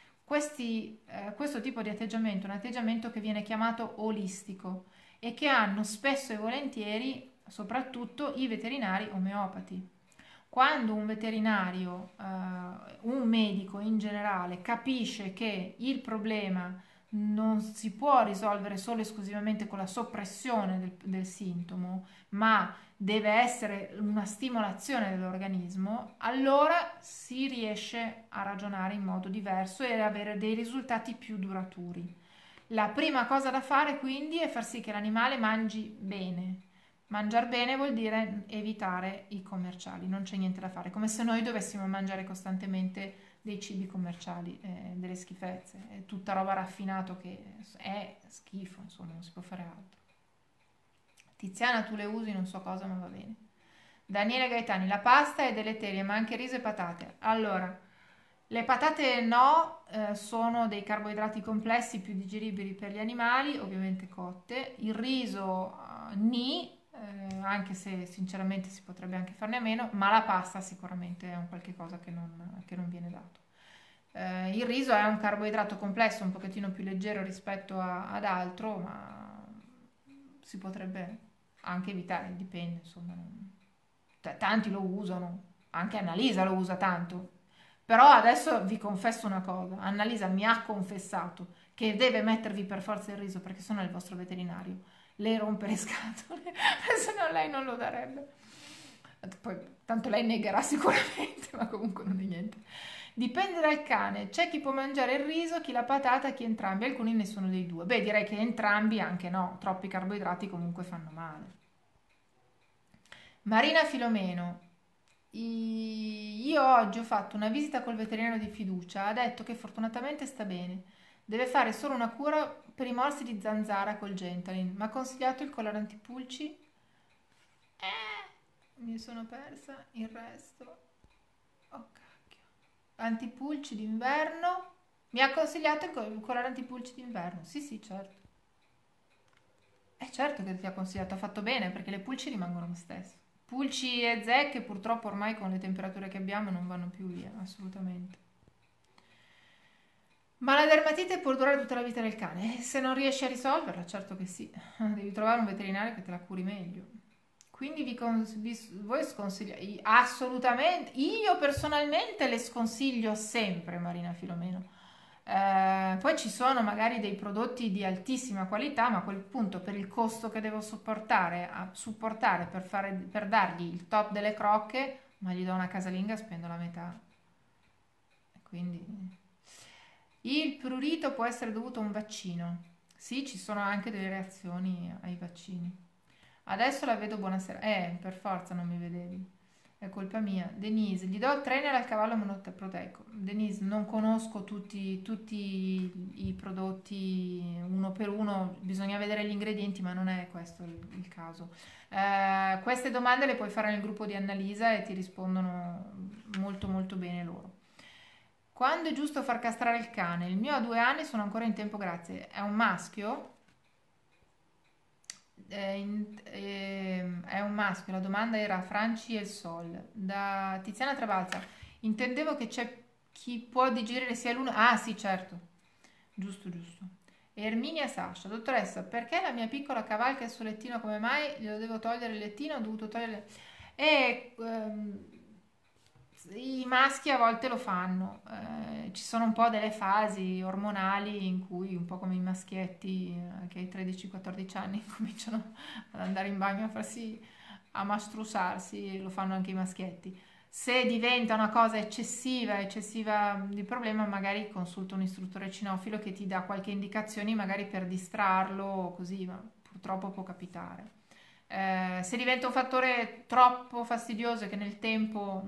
Questo tipo di atteggiamento è un atteggiamento che viene chiamato olistico e che hanno spesso e volentieri soprattutto i veterinari omeopati. Quando un veterinario, un medico in generale, capisce che il problema non si può risolvere solo e esclusivamente con la soppressione del sintomo, ma deve essere una stimolazione dell'organismo, allora si riesce a ragionare in modo diverso e ad avere dei risultati più duraturi. La prima cosa da fare quindi è far sì che l'animale mangi bene. Mangiar bene vuol dire evitare i commerciali, non c'è niente da fare, come se noi dovessimo mangiare costantemente dei cibi commerciali, delle schifezze, è tutta roba raffinato che è schifo, insomma, non si può fare altro. Tiziana, tu le usi, non so cosa, ma va bene. Daniele Gaetani, la pasta è deleteria, ma anche riso e patate. Allora, le patate no, sono dei carboidrati complessi più digeribili per gli animali, ovviamente cotte. Il riso ni, anche se sinceramente si potrebbe anche farne a meno, ma la pasta sicuramente è un qualche cosa che non viene dato. Il riso è un carboidrato complesso, un pochettino più leggero rispetto ad altro, ma si potrebbe anche evitare, dipende, insomma. Tanti lo usano, anche Annalisa lo usa tanto. Però adesso vi confesso una cosa, Annalisa mi ha confessato che deve mettervi per forza il riso perché sennò è il vostro veterinario le rompe le scatole, se no lei non lo darebbe. Poi, tanto lei negherà sicuramente, ma comunque non è niente. Dipende dal cane, c'è chi può mangiare il riso, chi la patata, chi entrambi, alcuni nessuno dei due. Beh, direi che entrambi anche no, troppi carboidrati comunque fanno male. Marina Filomeno, io oggi ho fatto una visita col veterinario di fiducia, ha detto che fortunatamente sta bene. Deve fare solo una cura per i morsi di zanzara col Gentalin. Mi ha consigliato il collare antipulci. Mi sono persa il resto. Oh cacchio. Antipulci d'inverno. Mi ha consigliato il collare antipulci d'inverno. Sì, sì, certo. Certo che ti ha consigliato, ha fatto bene perché le pulci rimangono lo stesso. Pulci e zecche purtroppo ormai con le temperature che abbiamo non vanno più via, assolutamente. Ma la dermatite può durare tutta la vita del cane? Se non riesci a risolverla, certo che sì. Devi trovare un veterinario che te la curi meglio. Quindi voi sconsigliate assolutamente, io personalmente le sconsiglio sempre Marina Filomeno. Poi ci sono magari dei prodotti di altissima qualità, ma a quel punto per il costo che devo supportare per dargli il top delle crocche, ma gli do una casalinga e spendo la metà. Quindi il prurito può essere dovuto a un vaccino. Sì, ci sono anche delle reazioni ai vaccini. Adesso la vedo, buonasera. Per forza non mi vedevi. È colpa mia. Denise, gli do il trainer al cavallo monoproteico. Denise, non conosco tutti i prodotti uno per uno, bisogna vedere gli ingredienti, ma non è questo il caso. Queste domande le puoi fare nel gruppo di Annalisa e ti rispondono molto molto bene loro. Quando è giusto far castrare il cane? Il mio ha 2 anni, sono ancora in tempo, grazie. È un maschio? È un maschio, la domanda era Franci e il Sol. Da Tiziana Trabalza. Intendevo che c'è chi può digerire sia l'uno. Ah, sì, certo. Giusto, giusto. Erminia Sasha. Dottoressa, perché la mia piccola cavalca il suo lettino? Come mai glielo devo togliere il lettino? Ho dovuto togliere. E i maschi a volte lo fanno, ci sono un po' delle fasi ormonali in cui, un po' come i maschietti che ai 13-14 anni cominciano ad andare in bagno a mastrussarsi, lo fanno anche i maschietti. Se diventa una cosa eccessiva di problema, magari consulta un istruttore cinofilo che ti dà qualche indicazione, magari per distrarlo, così, ma purtroppo può capitare. Se diventa un fattore troppo fastidioso e che nel tempo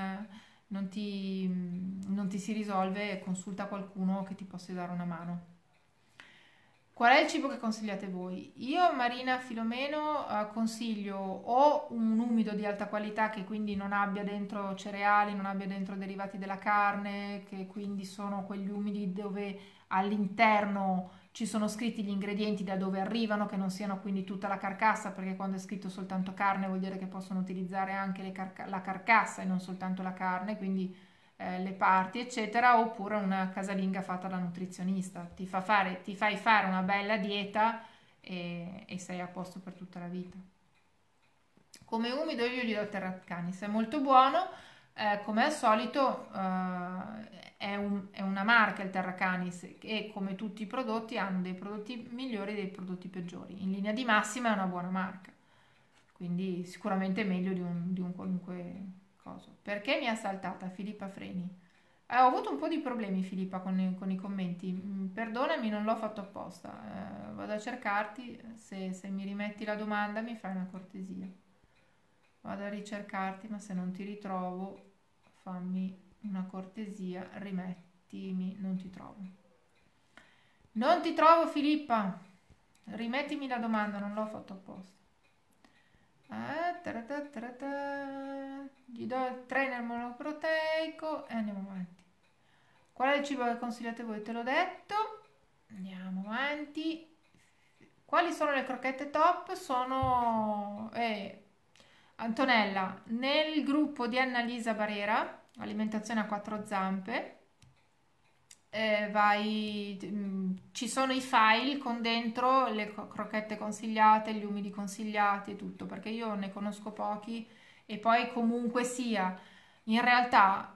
non ti si risolve, consulta qualcuno che ti possa dare una mano. Qual è il cibo che consigliate voi? Io, Marina Filomeno, consiglio o un umido di alta qualità che quindi non abbia dentro cereali, non abbia dentro derivati della carne, che quindi sono quegli umidi dove all'interno ci sono scritti gli ingredienti da dove arrivano, che non siano quindi tutta la carcassa, perché quando è scritto soltanto carne vuol dire che possono utilizzare anche la carcassa e non soltanto la carne, quindi le parti, eccetera, oppure una casalinga fatta da nutrizionista. Ti fai fare una bella dieta e sei a posto per tutta la vita. Come umido io gli do il Terracanis, è molto buono, come al solito è una marca il Terracanis e come tutti i prodotti hanno dei prodotti migliori e dei prodotti peggiori. In linea di massima è una buona marca, quindi sicuramente meglio di un qualunque cosa. Perché mi ha saltata Filippa Freni? Ho avuto un po' di problemi Filippa con i commenti, perdonami, non l'ho fatto apposta. Vado a cercarti, se mi rimetti la domanda mi fai una cortesia. Vado a ricercarti, ma se non ti ritrovo, fammi una cortesia, rimettimi, non ti trovo. Non ti trovo Filippa, rimettimi la domanda, non l'ho fatto apposta. Gli do il trainer monoproteico e andiamo avanti. Qual è il cibo che consigliate voi? Te l'ho detto. Andiamo avanti. Quali sono le crocchette top? Sono Antonella, nel gruppo di Annalisa Barera, alimentazione a quattro zampe, ci sono i file con dentro le crocchette consigliate, gli umidi consigliati e tutto, perché io ne conosco pochi e poi comunque sia, in realtà,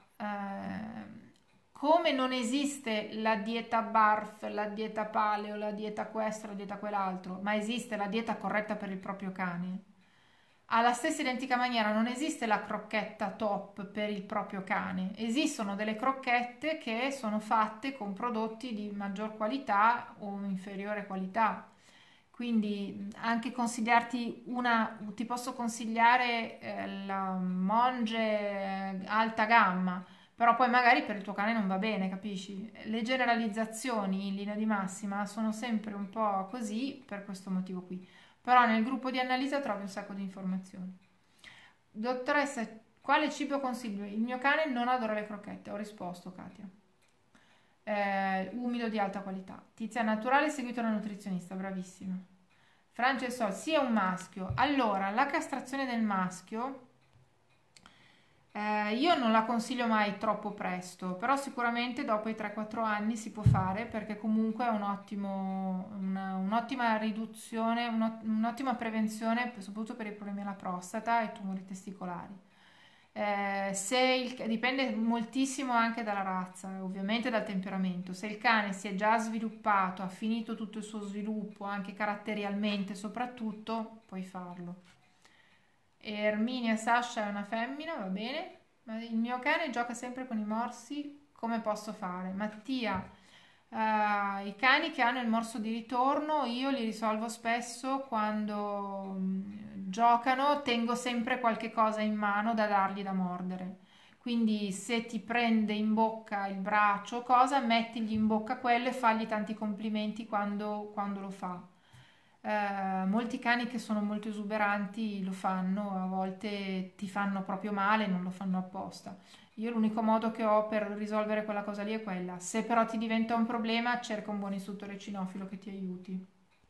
come non esiste la dieta BARF, la dieta paleo, la dieta questo, la dieta quell'altro, ma esiste la dieta corretta per il proprio cane. Alla stessa identica maniera non esiste la crocchetta top per il proprio cane, esistono delle crocchette che sono fatte con prodotti di maggior qualità o inferiore qualità. Quindi anche ti posso consigliare la Monge alta gamma, però poi magari per il tuo cane non va bene, capisci? Le generalizzazioni in linea di massima sono sempre un po' così per questo motivo qui. Però nel gruppo di Annalisa trovi un sacco di informazioni. Dottoressa, quale cibo consiglio? Il mio cane non adora le crocchette, ho risposto Katia. Umido di alta qualità. Tizia naturale seguito da nutrizionista, bravissima. Francesco, sì è un maschio. Allora, la castrazione del maschio Io non la consiglio mai troppo presto, però sicuramente dopo i 3-4 anni si può fare perché comunque è un'ottima riduzione, un'ottima prevenzione, soprattutto per i problemi alla prostata e tumori testicolari. Dipende moltissimo anche dalla razza, ovviamente dal temperamento. Se il cane si è già sviluppato, ha finito tutto il suo sviluppo, anche caratterialmente soprattutto, puoi farlo. Erminia Sasha è una femmina, va bene. Ma il mio cane gioca sempre con i morsi, come posso fare? Mattia, i cani che hanno il morso di ritorno, io li risolvo spesso quando giocano, tengo sempre qualche cosa in mano da dargli da mordere. Quindi se ti prende in bocca il braccio o cosa, mettigli in bocca quello e fagli tanti complimenti quando lo fa. Molti cani che sono molto esuberanti lo fanno, a volte ti fanno proprio male, non lo fanno apposta. Io l'unico modo che ho per risolvere quella cosa lì è quella. Se però ti diventa un problema, cerca un buon istruttore cinofilo che ti aiuti.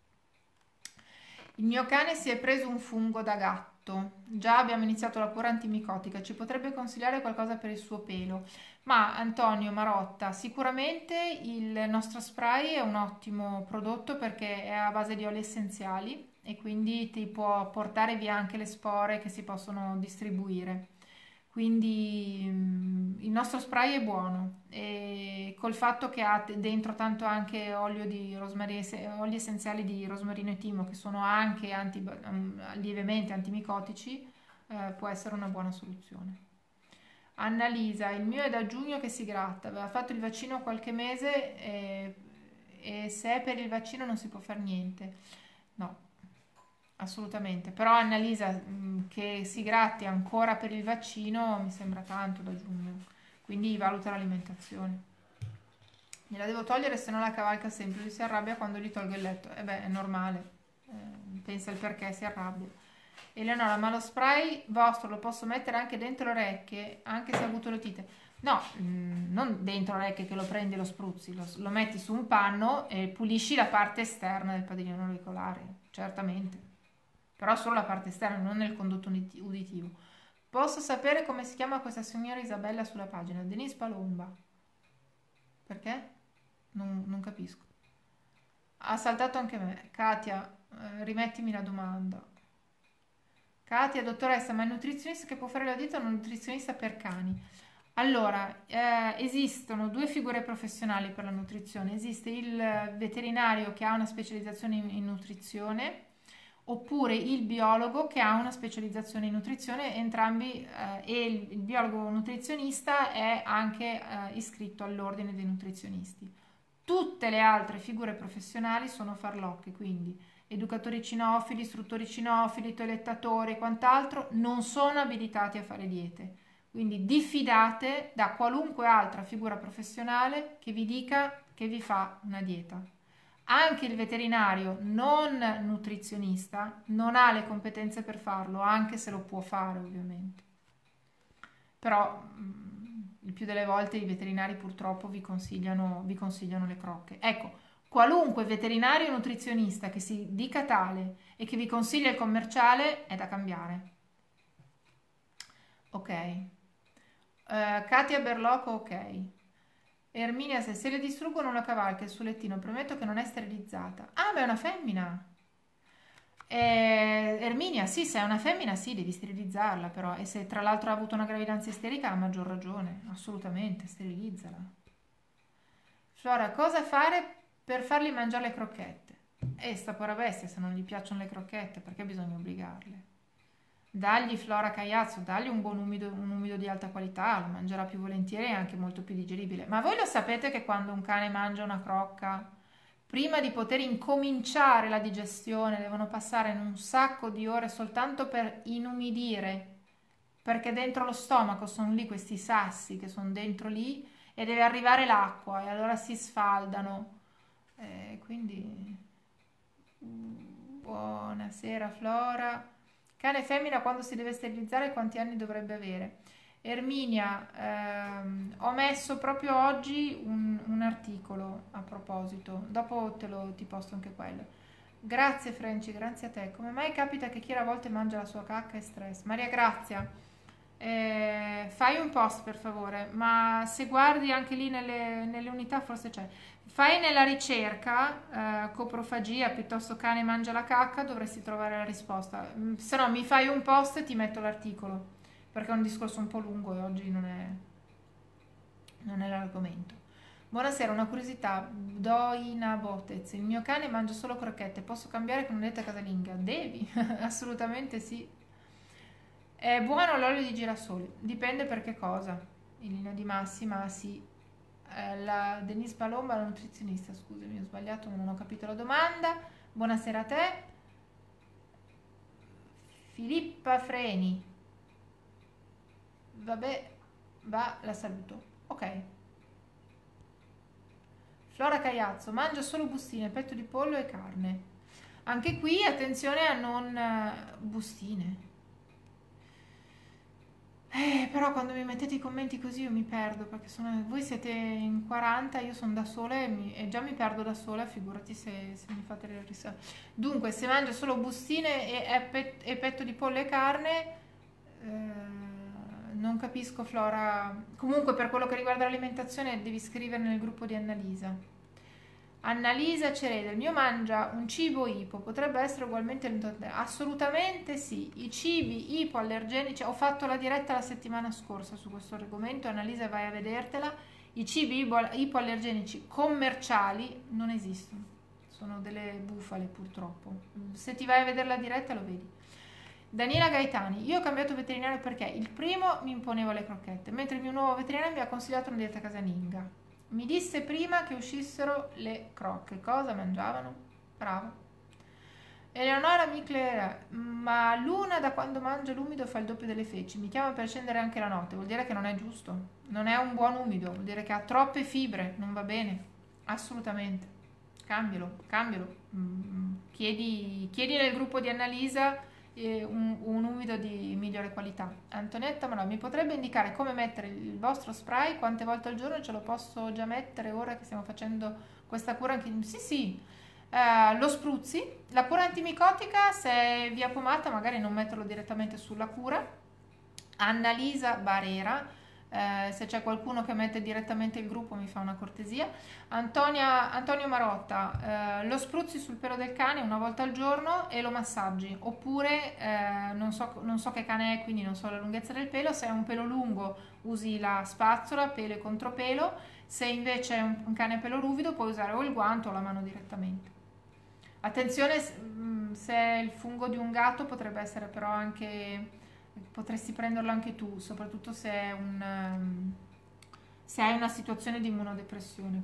Il mio cane si è preso un fungo da gatto. Già abbiamo iniziato la cura antimicotica. Ci potrebbe consigliare qualcosa per il suo pelo? Ma Antonio Marotta, sicuramente il nostro spray è un ottimo prodotto perché è a base di oli essenziali e quindi ti può portare via anche le spore che si possono distribuire. Quindi il nostro spray è buono e col fatto che ha dentro tanto anche olio di rosmarino, oli essenziali di rosmarino e timo che sono anche lievemente antimicotici, può essere una buona soluzione. Annalisa, il mio è da giugno che si gratta, aveva fatto il vaccino qualche mese e se è per il vaccino non si può fare niente. No, assolutamente. Però Annalisa, che si gratti ancora per il vaccino mi sembra tanto da giugno. Quindi valuta l'alimentazione. Gliela devo togliere se no la cavalca sempre. Lui si arrabbia quando gli tolgo il letto. E beh, è normale. Pensa il perché si arrabbia. Eleonora, ma lo spray vostro lo posso mettere anche dentro le orecchie, anche se ha avuto l'otite? No, non dentro le orecchie che lo prendi e lo spruzzi, lo metti su un panno e pulisci la parte esterna del padiglione auricolare, certamente. Però solo la parte esterna, non nel condotto uditivo. Posso sapere come si chiama questa signora Isabella sulla pagina? Denise Palomba. Perché? Non capisco. Ha saltato anche me. Katia, rimettimi la domanda. Katia, dottoressa, ma il nutrizionista che può fare la dieta è un nutrizionista per cani? Allora, esistono due figure professionali per la nutrizione. Esiste il veterinario che ha una specializzazione in nutrizione oppure il biologo che ha una specializzazione in nutrizione, entrambi, e il biologo nutrizionista è anche iscritto all'ordine dei nutrizionisti. Tutte le altre figure professionali sono farlocche, quindi educatori cinofili, istruttori cinofili, toilettatori e quant'altro non sono abilitati a fare diete. Quindi diffidate da qualunque altra figura professionale che vi dica che vi fa una dieta. Anche il veterinario non nutrizionista non ha le competenze per farlo, anche se lo può fare ovviamente. Però il più delle volte i veterinari purtroppo vi consigliano le crocche. Ecco, qualunque veterinario nutrizionista che si dica tale e che vi consiglia il commerciale è da cambiare. Ok. Katia Berloco, ok. Erminia, se le distruggono una cavalca il suo lettino, prometto che non è sterilizzata. Ah, ma è una femmina. Erminia, sì, se è una femmina, sì, devi sterilizzarla, però. E se tra l'altro ha avuto una gravidanza isterica, ha maggior ragione. Assolutamente, sterilizzala. Flora, cosa fare per fargli mangiare le crocchette? Sta povera bestia, se non gli piacciono le crocchette, perché bisogna obbligarle? Dagli Flora Caiazzo, dagli un umido di alta qualità, lo mangerà più volentieri e anche molto più digeribile. Ma voi lo sapete che quando un cane mangia una crocca, prima di poter incominciare la digestione, devono passare un sacco di ore soltanto per inumidire, perché dentro lo stomaco sono lì questi sassi che sono dentro lì e deve arrivare l'acqua e allora si sfaldano. Quindi, buonasera Flora. Cane e femmina quando si deve sterilizzare quanti anni dovrebbe avere? Erminia, ho messo proprio oggi un articolo a proposito, dopo ti posto anche quello. Grazie Franci, grazie a te. Come mai capita che chi a volte mangia la sua cacca è stress? Maria Grazia, Fai un post per favore, ma se guardi anche lì nelle unità forse c'è. Fai nella ricerca coprofagia piuttosto cane mangia la cacca, dovresti trovare la risposta. Se no mi fai un post e ti metto l'articolo, perché è un discorso un po' lungo e oggi non è l'argomento. Buonasera, una curiosità, Doina Botez, il mio cane mangia solo crocchette, posso cambiare con una dieta casalinga? Devi, assolutamente sì. È buono l'olio di girasole, dipende per che cosa. In linea di massima sì. La Denise Palomba, la nutrizionista, scusami, ho sbagliato, non ho capito la domanda. Buonasera a te. Filippa Freni. Vabbè, la saluto. Ok. Flora Caiazzo, mangia solo bustine, petto di pollo e carne. Anche qui attenzione a non bustine. Però quando mi mettete i commenti così io mi perdo perché voi siete in 40, io sono da sola e già mi perdo da sola, figurati se mi fate le riserve. Dunque, se mangia solo bustine e petto di pollo e carne, non capisco Flora. Comunque per quello che riguarda l'alimentazione devi scrivere nel gruppo di Annalisa. Annalisa Cereda, il mio mangia un cibo ipo, potrebbe essere ugualmente all'intollerante? Assolutamente sì, i cibi ipoallergenici, ho fatto la diretta la settimana scorsa su questo argomento, Annalisa vai a vedertela, i cibi ipoallergenici commerciali non esistono, sono delle bufale purtroppo, se ti vai a vedere la diretta lo vedi. Daniela Gaetani, io ho cambiato veterinario perché il primo mi imponeva le crocchette, mentre il mio nuovo veterinario mi ha consigliato una dieta casalinga. Mi disse prima che uscissero le crocche. Cosa mangiavano? Bravo. Eleonora Miclera, ma l'una da quando mangia l'umido fa il doppio delle feci. Mi chiama per scendere anche la notte. Vuol dire che non è giusto. Non è un buon umido. Vuol dire che ha troppe fibre. Non va bene. Assolutamente. Cambialo. Chiedi nel gruppo di Annalisa un umido di migliore qualità. Antonietta, ma no, mi potrebbe indicare come mettere il vostro spray, quante volte al giorno ce lo posso già mettere ora che stiamo facendo questa cura anche sì, lo spruzzi, la cura antimicotica se è via pomata magari non metterlo direttamente sulla cura. Annalisa Barera, se c'è qualcuno che mette direttamente il gruppo mi fa una cortesia. Antonio Marotta, lo spruzzi sul pelo del cane una volta al giorno e lo massaggi, oppure non so che cane è, quindi non so la lunghezza del pelo, se è un pelo lungo usi la spazzola, pelo e contropelo, se invece è un cane a pelo ruvido puoi usare o il guanto o la mano direttamente. Attenzione, se è il fungo di un gatto potrebbe essere però anche, potresti prenderlo anche tu, soprattutto se hai una situazione di immunodepressione,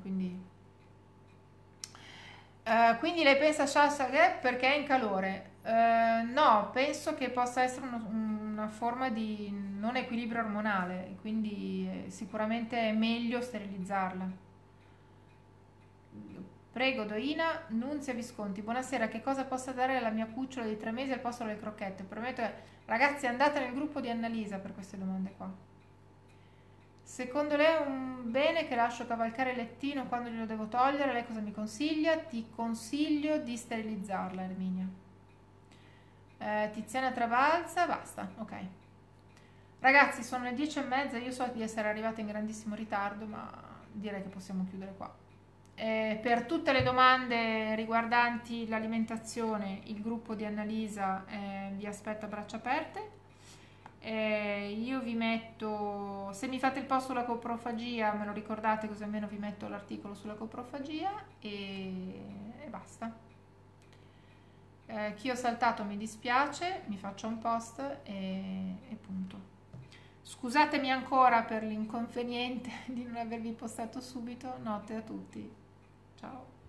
quindi lei pensa Shasha perché è in calore? No, penso che possa essere una forma di non equilibrio ormonale, quindi sicuramente è meglio sterilizzarla. Prego, Doina, Nunzia Visconti. Buonasera, che cosa posso dare alla mia cucciola di 3 mesi al posto delle crocchette? Prometto che... Ragazzi, andate nel gruppo di Annalisa per queste domande qua. Secondo lei è un bene che lascio cavalcare il lettino quando glielo devo togliere? Lei cosa mi consiglia? Ti consiglio di sterilizzarla, Erminia. Tiziana Travalza, basta, ok. Ragazzi, sono le 10:30, io so di essere arrivata in grandissimo ritardo, ma direi che possiamo chiudere qua. Per tutte le domande riguardanti l'alimentazione, il gruppo di Annalisa vi aspetta a braccia aperte. Io vi metto, se mi fate il post sulla coprofagia, me lo ricordate così almeno vi metto l'articolo sulla coprofagia e basta. Chi ho saltato mi dispiace, mi faccio un post e punto. Scusatemi ancora per l'inconveniente di non avervi postato subito. Notte a tutti. Ciao.